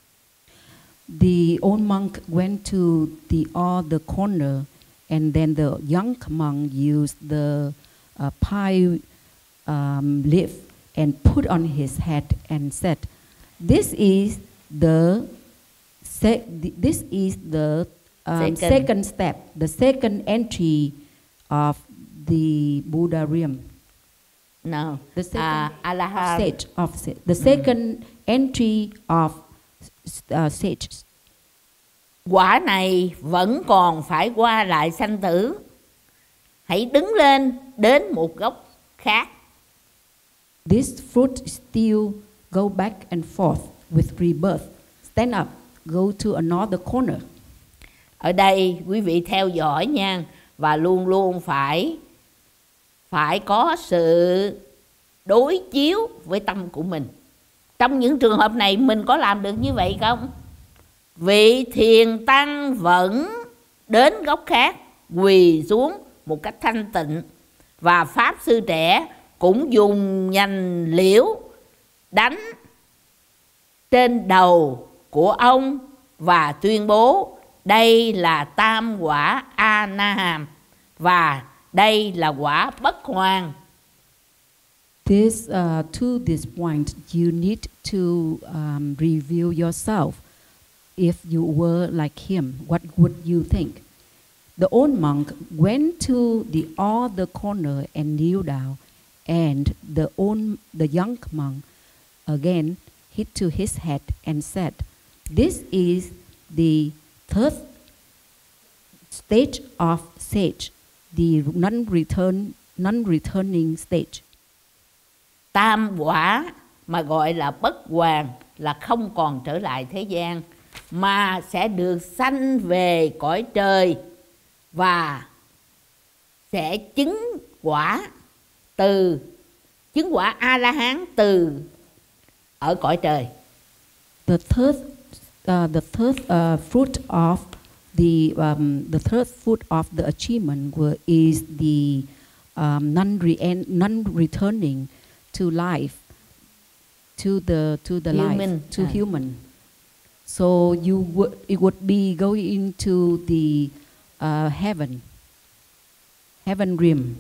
The old monk went to the other corner, and then the young monk used the uh, pine um, leaf and put on his head and said, "This is the se- this is the um, second. second step, the second entry of the Buddha realm." No, The second à, A-la-hán. stage of sa- the second entry of uh, sages. Quả này vẫn còn phải qua lại sanh tử. Hãy đứng lên đến một góc khác. This fruit still go back and forth with rebirth. Stand up, go to another corner. Ở đây quý vị theo dõi nha, và luôn luôn phải phải có sự đối chiếu với tâm của mình. Trong những trường hợp này mình có làm được như vậy không? Vị thiền tăng vẫn đến góc khác, quỳ xuống một cách thanh tịnh, và pháp sư trẻ cũng dùng nhành liễu đánh trên đầu của ông và tuyên bố đây là tam quả A Na Hàm và đây là quả bất hoàn. This uh, to this point, you need to um, review yourself. If you were like him, what would you think? The old monk went to the other corner and kneeled down, and the old, the young monk again hit to his head and said, "This is the third stage of sage, the non-return, non-returning stage." Tam quả mà gọi là bất hoàn là không còn trở lại thế gian, mà sẽ được sanh về cõi trời và sẽ chứng quả từ chứng quả A-la-hán từ ở cõi trời. The third, uh, the third uh, fruit of the um, the third fruit of the achievement were, is the um, non-re- non-returning to life, to the to the Human. life, to Ah. human. So you would it would be going into the uh, heaven, heaven realm.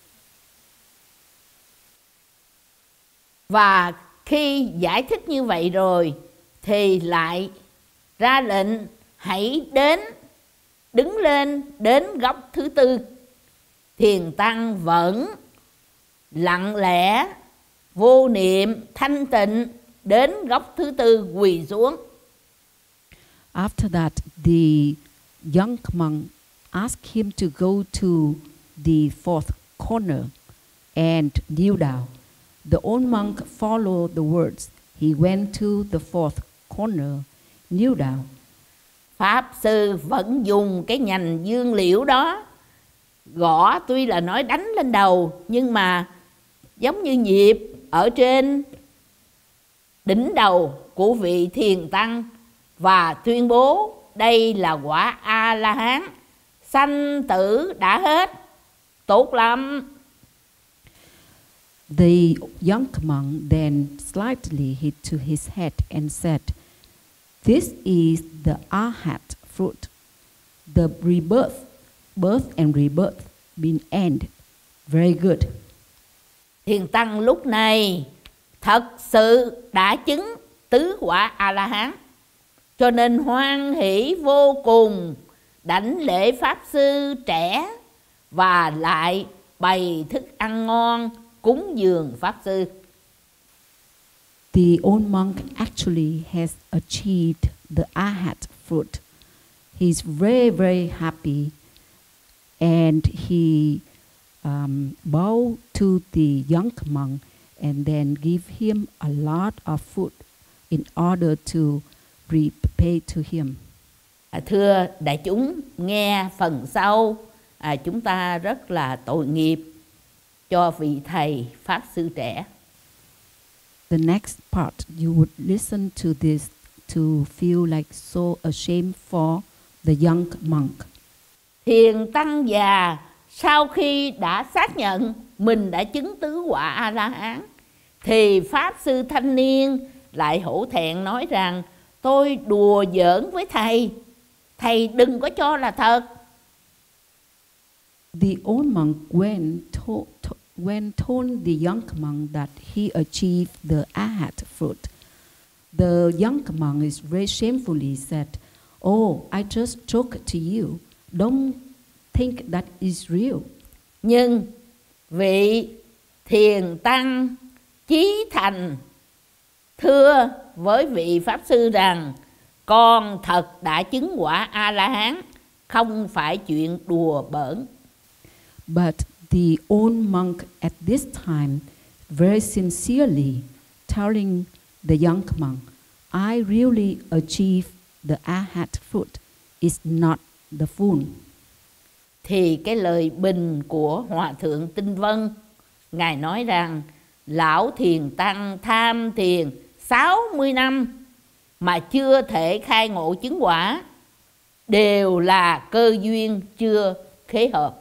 Và khi giải thích như vậy rồi thì lại ra lệnh hãy đến đứng lên đến góc thứ tư. Thiền tăng vẫn lặng lẽ, vô niệm, thanh tịnh đến góc thứ tư quỳ xuống. After that, the young monk asked him to go to the fourth corner and kneel down. The old monk followed the words. He went to the fourth corner, kneel down. Pháp sư vẫn dùng cái nhành dương liễu đó gõ, tuy là nói đánh lên đầu, nhưng mà giống như nhịp ở trên đỉnh đầu của vị thiền tăng, và tuyên bố đây là quả A-la-hán, sanh tử đã hết, tốt lắm. The young monk then slightly hit to his head and said, This is the Arhat fruit. The rebirth, birth and rebirth been end. Very good. Thiền tăng lúc này thật sự đã chứng tứ quả A-la-hán, cho nên hoan hỷ vô cùng, đảnh lễ pháp sư trẻ và lại bày thức ăn ngon cúng dường pháp sư. The old monk actually has achieved the Arhat fruit. He's very, very happy, and he um, bowed to the young monk and then give him a lot of food in order to repay to him. À, thưa đại chúng, nghe phần sau à, chúng ta rất là tội nghiệp cho vị thầy pháp sư trẻ. The next part, you would listen to this to feel like so ashamed for the young monk. Thiền tăng già sau khi đã xác nhận mình đã chứng tứ quả A-la-hán, thì pháp sư thanh niên lại hổ thẹn nói rằng: tôi đùa giỡn với thầy, thầy đừng có cho là thật. The old monk when told, to, when told the young monk that he achieved the Arhat fruit, the young monk is very shamefully said, "Oh, I just joke to you. Don't think that is real." Nhưng vị thiền tăng chí thành thưa với vị pháp sư rằng: con thật đã chứng quả A-la-hán, không phải chuyện đùa bỡn. But the old monk at this time very sincerely telling the young monk, I really achieved the Arhat fruit. It's not the fool. Thì cái lời bình của Hòa Thượng Tinh Vân, Ngài nói rằng: lão thiền tăng tham thiền sáu mươi năm mà chưa thể khai ngộ chứng quả, đều là cơ duyên chưa khế hợp.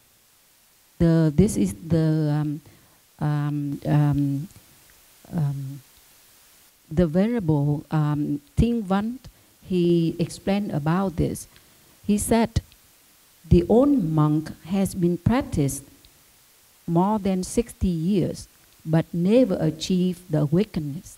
The, this is the um, um, um, um, the venerable um, Tinh Văn. He explained about this. He said, the old monk has been practiced more than sixty years, but never achieved the awakeness.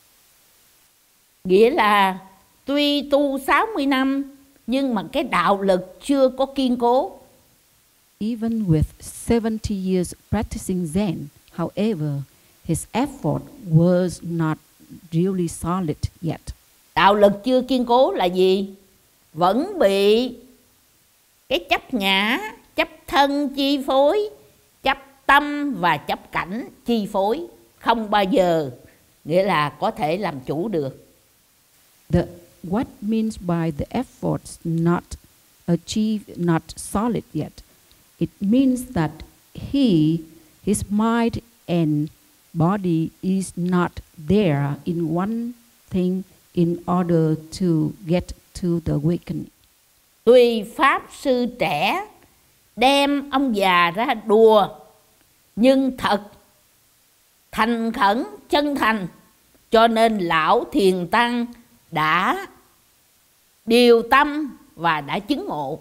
Nghĩa là tuy tu sáu mươi năm nhưng mà cái đạo lực chưa có kiên cố. Even with seventy years practicing Zen, however, his effort was not really solid yet. Đạo lực chưa kiên cố là gì? Vẫn bị cái chấp ngã, chấp thân chi phối, chấp tâm và chấp cảnh chi phối, không bao giờ nghĩa là có thể làm chủ được. The what means by the efforts not achieved, not solid yet? It means that he, his mind and body is not there in one thing in order to get to the awakening. Tuy pháp sư trẻ đem ông già ra đùa, nhưng thật thành khẩn chân thành, cho nên lão thiền tăng đã điều tâm và đã chứng ngộ.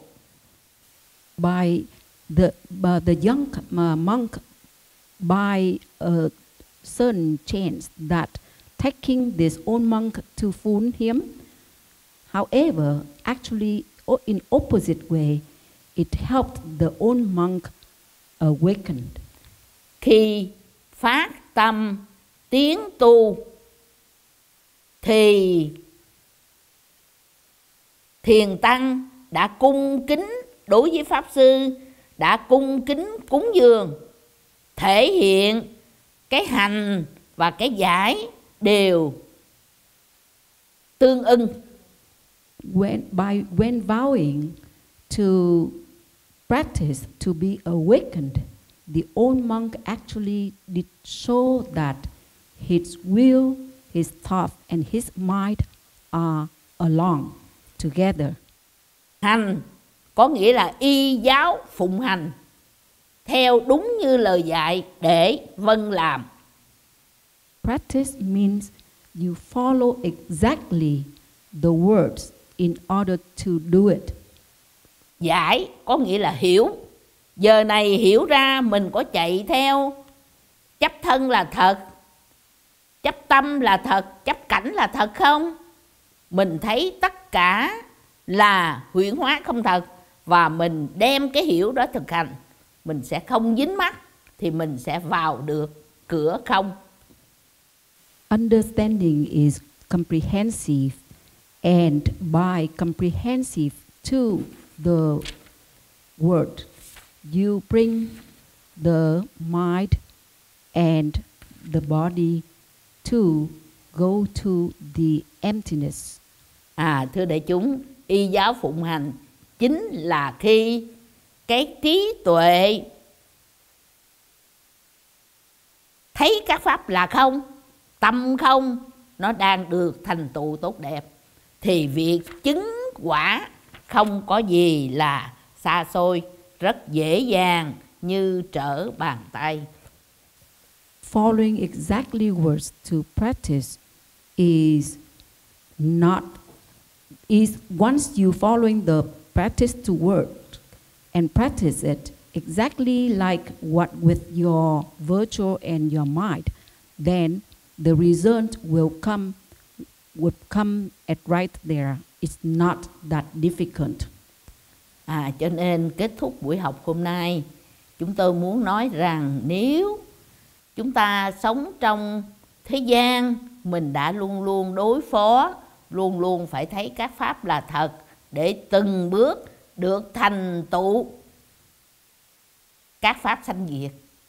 By the by the young uh, monk, by a certain chance that taking this old monk to fool him, however, actually in opposite way, it helped the old monk awaken. Khi phát tâm tiến tu thì thiền tăng đã cung kính đối với pháp sư, đã cung kính cúng dường, thể hiện cái hành và cái giải đều tương ưng. When by when vowing to practice to be awakened, the old monk actually did show that his will, his thought and his mind are along together. Hành có nghĩa là y giáo phụng hành, theo đúng như lời dạy để vâng làm. Practice means you follow exactly the words in order to do it. Giải có nghĩa là hiểu. Giờ này hiểu ra mình có chạy theo chấp thân là thật, chấp tâm là thật, chấp cảnh là thật không? Mình thấy tất cả là huyễn hóa không thật, và mình đem cái hiểu đó thực hành, mình sẽ không dính mắc, thì mình sẽ vào được cửa không. Understanding is comprehensive, and by comprehensive to the word, you bring the mind and the body to go to the emptiness. À, thưa đại chúng, y giáo phụng hành chính là khi cái trí tuệ thấy các pháp là không, tâm không, nó đang được thành tựu tốt đẹp, thì việc chứng quả không có gì là xa xôi, rất dễ dàng như trở bàn tay. Following exactly words to practice is not is once you following the practice to word and practice it exactly like what with your virtual and your mind, then the result will come would come at right there. It's not that difficult. À, cho nên kết thúc buổi học hôm nay, chúng tôi muốn nói rằng nếu chúng ta sống trong thế gian, mình đã luôn luôn đối phó, luôn luôn phải thấy các pháp là thật, để từng bước được thành tựu các pháp sanh diệt.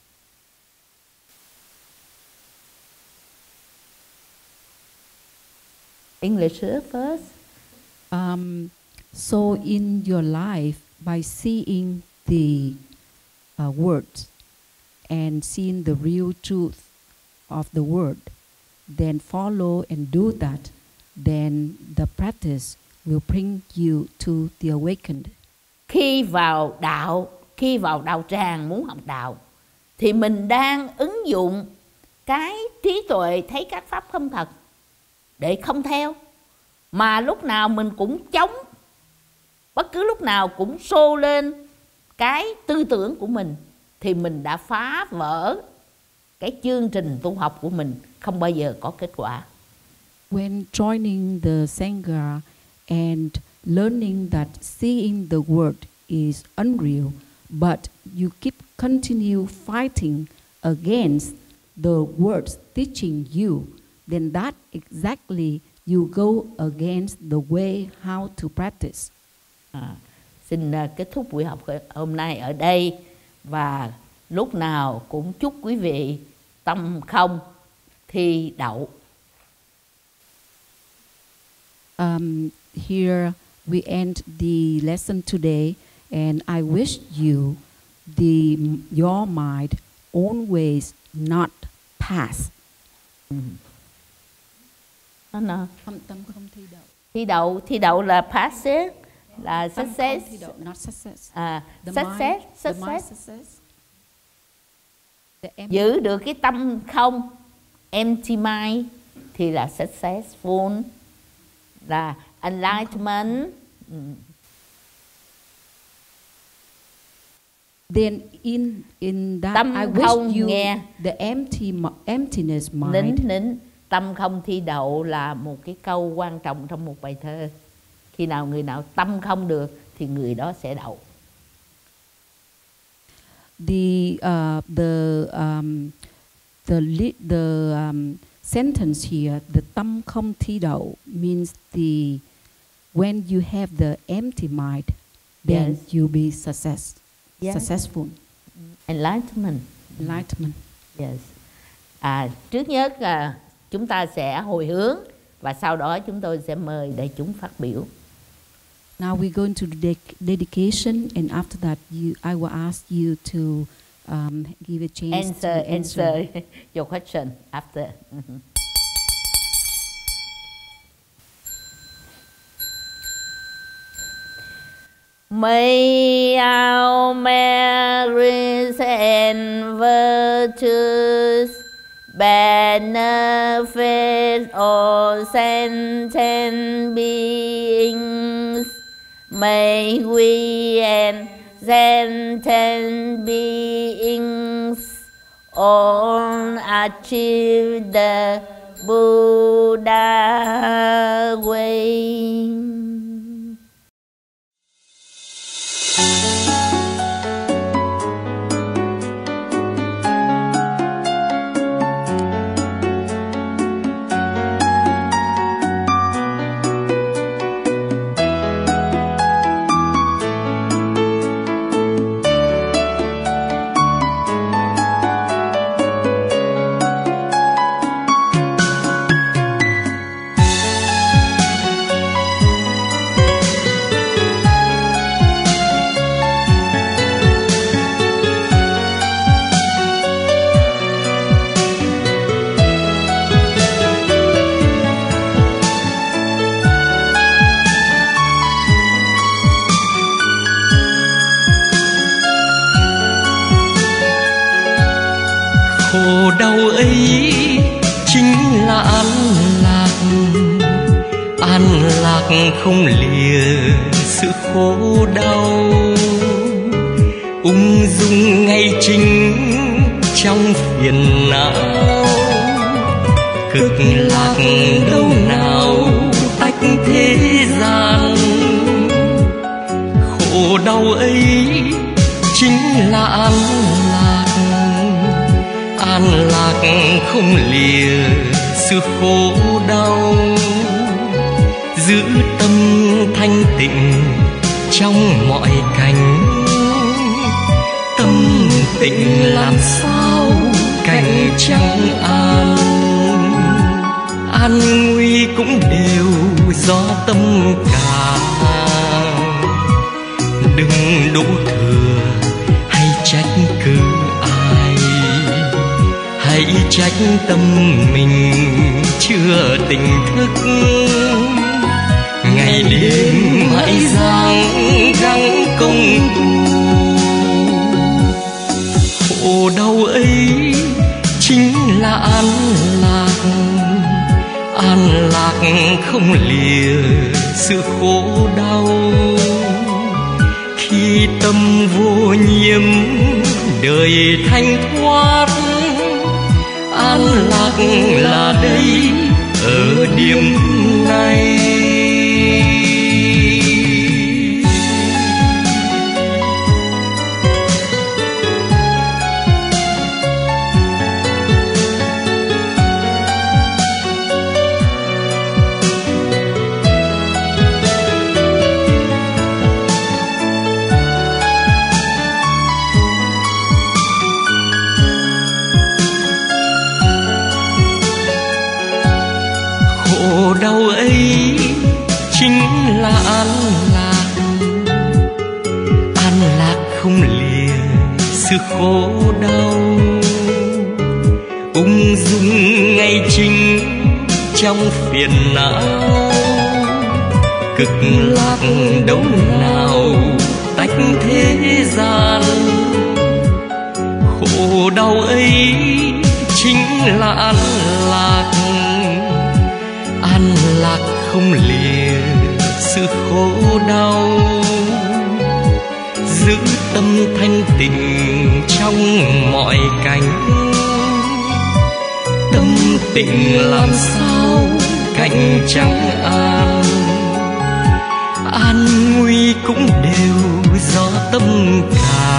English first. Um, so in your life, by seeing the uh, words and seeing the real truth of the word, then follow and do that, then the practice will bring you to the awakened. Khi vào đạo, khi vào đạo tràng muốn học đạo, thì mình đang ứng dụng cái trí tuệ thấy các pháp không thật để không theo, mà lúc nào mình cũng chống, bất cứ lúc nào cũng xô lên cái tư tưởng của mình, thì mình đã phá vỡ cái chương trình tu học của mình, không bao giờ có kết quả. When joining the Sangha and learning that seeing the word is unreal, but you keep continue fighting against the words teaching you, then that exactly you go against the way how to practice. À, xin uh, kết thúc buổi học hôm nay ở đây, và lúc nào cũng chúc quý vị tâm không thi đậu. Um, here we end the lesson today, and I wish you the your mind always not pass. Ừ. No. Tâm tâm không thi đậu. Thi đậu, thi đậu là pass, là Tâm success. không thi đậu, not success. À, The success, mind, the success. mind success. The em- Giữ được cái tâm không, empty mind, thì là successful, là enlightenment. Ừ. Then in in that Tâm I wish không you nghe. the empty mi- emptiness mind. Nín nín, tâm không thi đậu là một cái câu quan trọng trong một bài thơ. Khi nào người nào tâm không được thì người đó sẽ đậu. The uh, the um, the li- the um, sentence here, the tâm không thi đậu, means the when you have the empty mind, then Yes. you'll be success, Yes. successful, Enlightenment. enlightenment. Yes. À, trước nhất à, chúng ta sẽ hồi hướng, và sau đó chúng tôi sẽ mời đại chúng phát biểu. Now we go into the dec- dedication, and after that, you I will ask you to um, give a chance Answer, to answer. answer your question after. Mhm. May our merits and virtues benefit all sentient beings. May we and sentient beings all achieve the Buddha way. Khổ đau ấy chính là an lạc, an lạc không lìa sự khổ đau, ung dung ngay chính trong phiền não. Cực lạc đâu nào tách thế gian, khổ đau ấy chính là an lạc, an lạc không lìa sự khổ đau. Giữ tâm thanh tịnh trong mọi cảnh, tâm tịnh làm sao cảnh chẳng an. An nguy cũng đều do tâm cả, đừng đổ thừa hay trách cứ ai, hãy trách tâm mình chưa tỉnh thức. Ngày đêm mãi giang gắng công tu, khổ đau ấy chính là an lạc, an lạc không lìa sự khổ đau. Khi tâm vô nhiễm đời thanh thoát, an lạc là đây ở điểm này. Khổ đau ấy chính là an lạc, an lạc không lìa sự khổ đau, ung dung ngay chính trong phiền não. Cực lạc đâu nào tách thế gian, khổ đau ấy chính là an lạc, an lạc không lìa sự khổ đau. Giữ tâm thanh tịnh trong mọi cảnh, tâm tịnh làm sao cảnh chẳng an. An nguy cũng đều do tâm cả,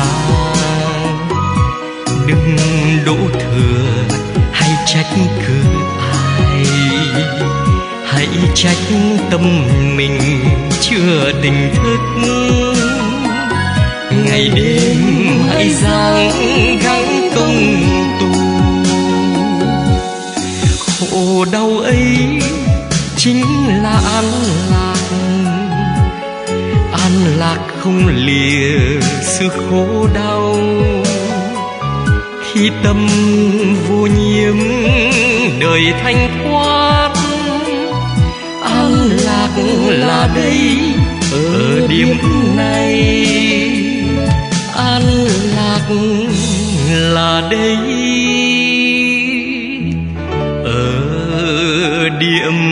đừng đổ thừa hay trách cứ ai, hãy trách tâm mình chưa tỉnh thức. Ngày đêm hãy giang gắng công tu, khổ đau ấy chính là an lạc, an lạc không lìa sự khổ đau. Khi tâm vô nhiễm đời thanh thoát, an lạc là đây ở điểm này, an lạc là đây điểm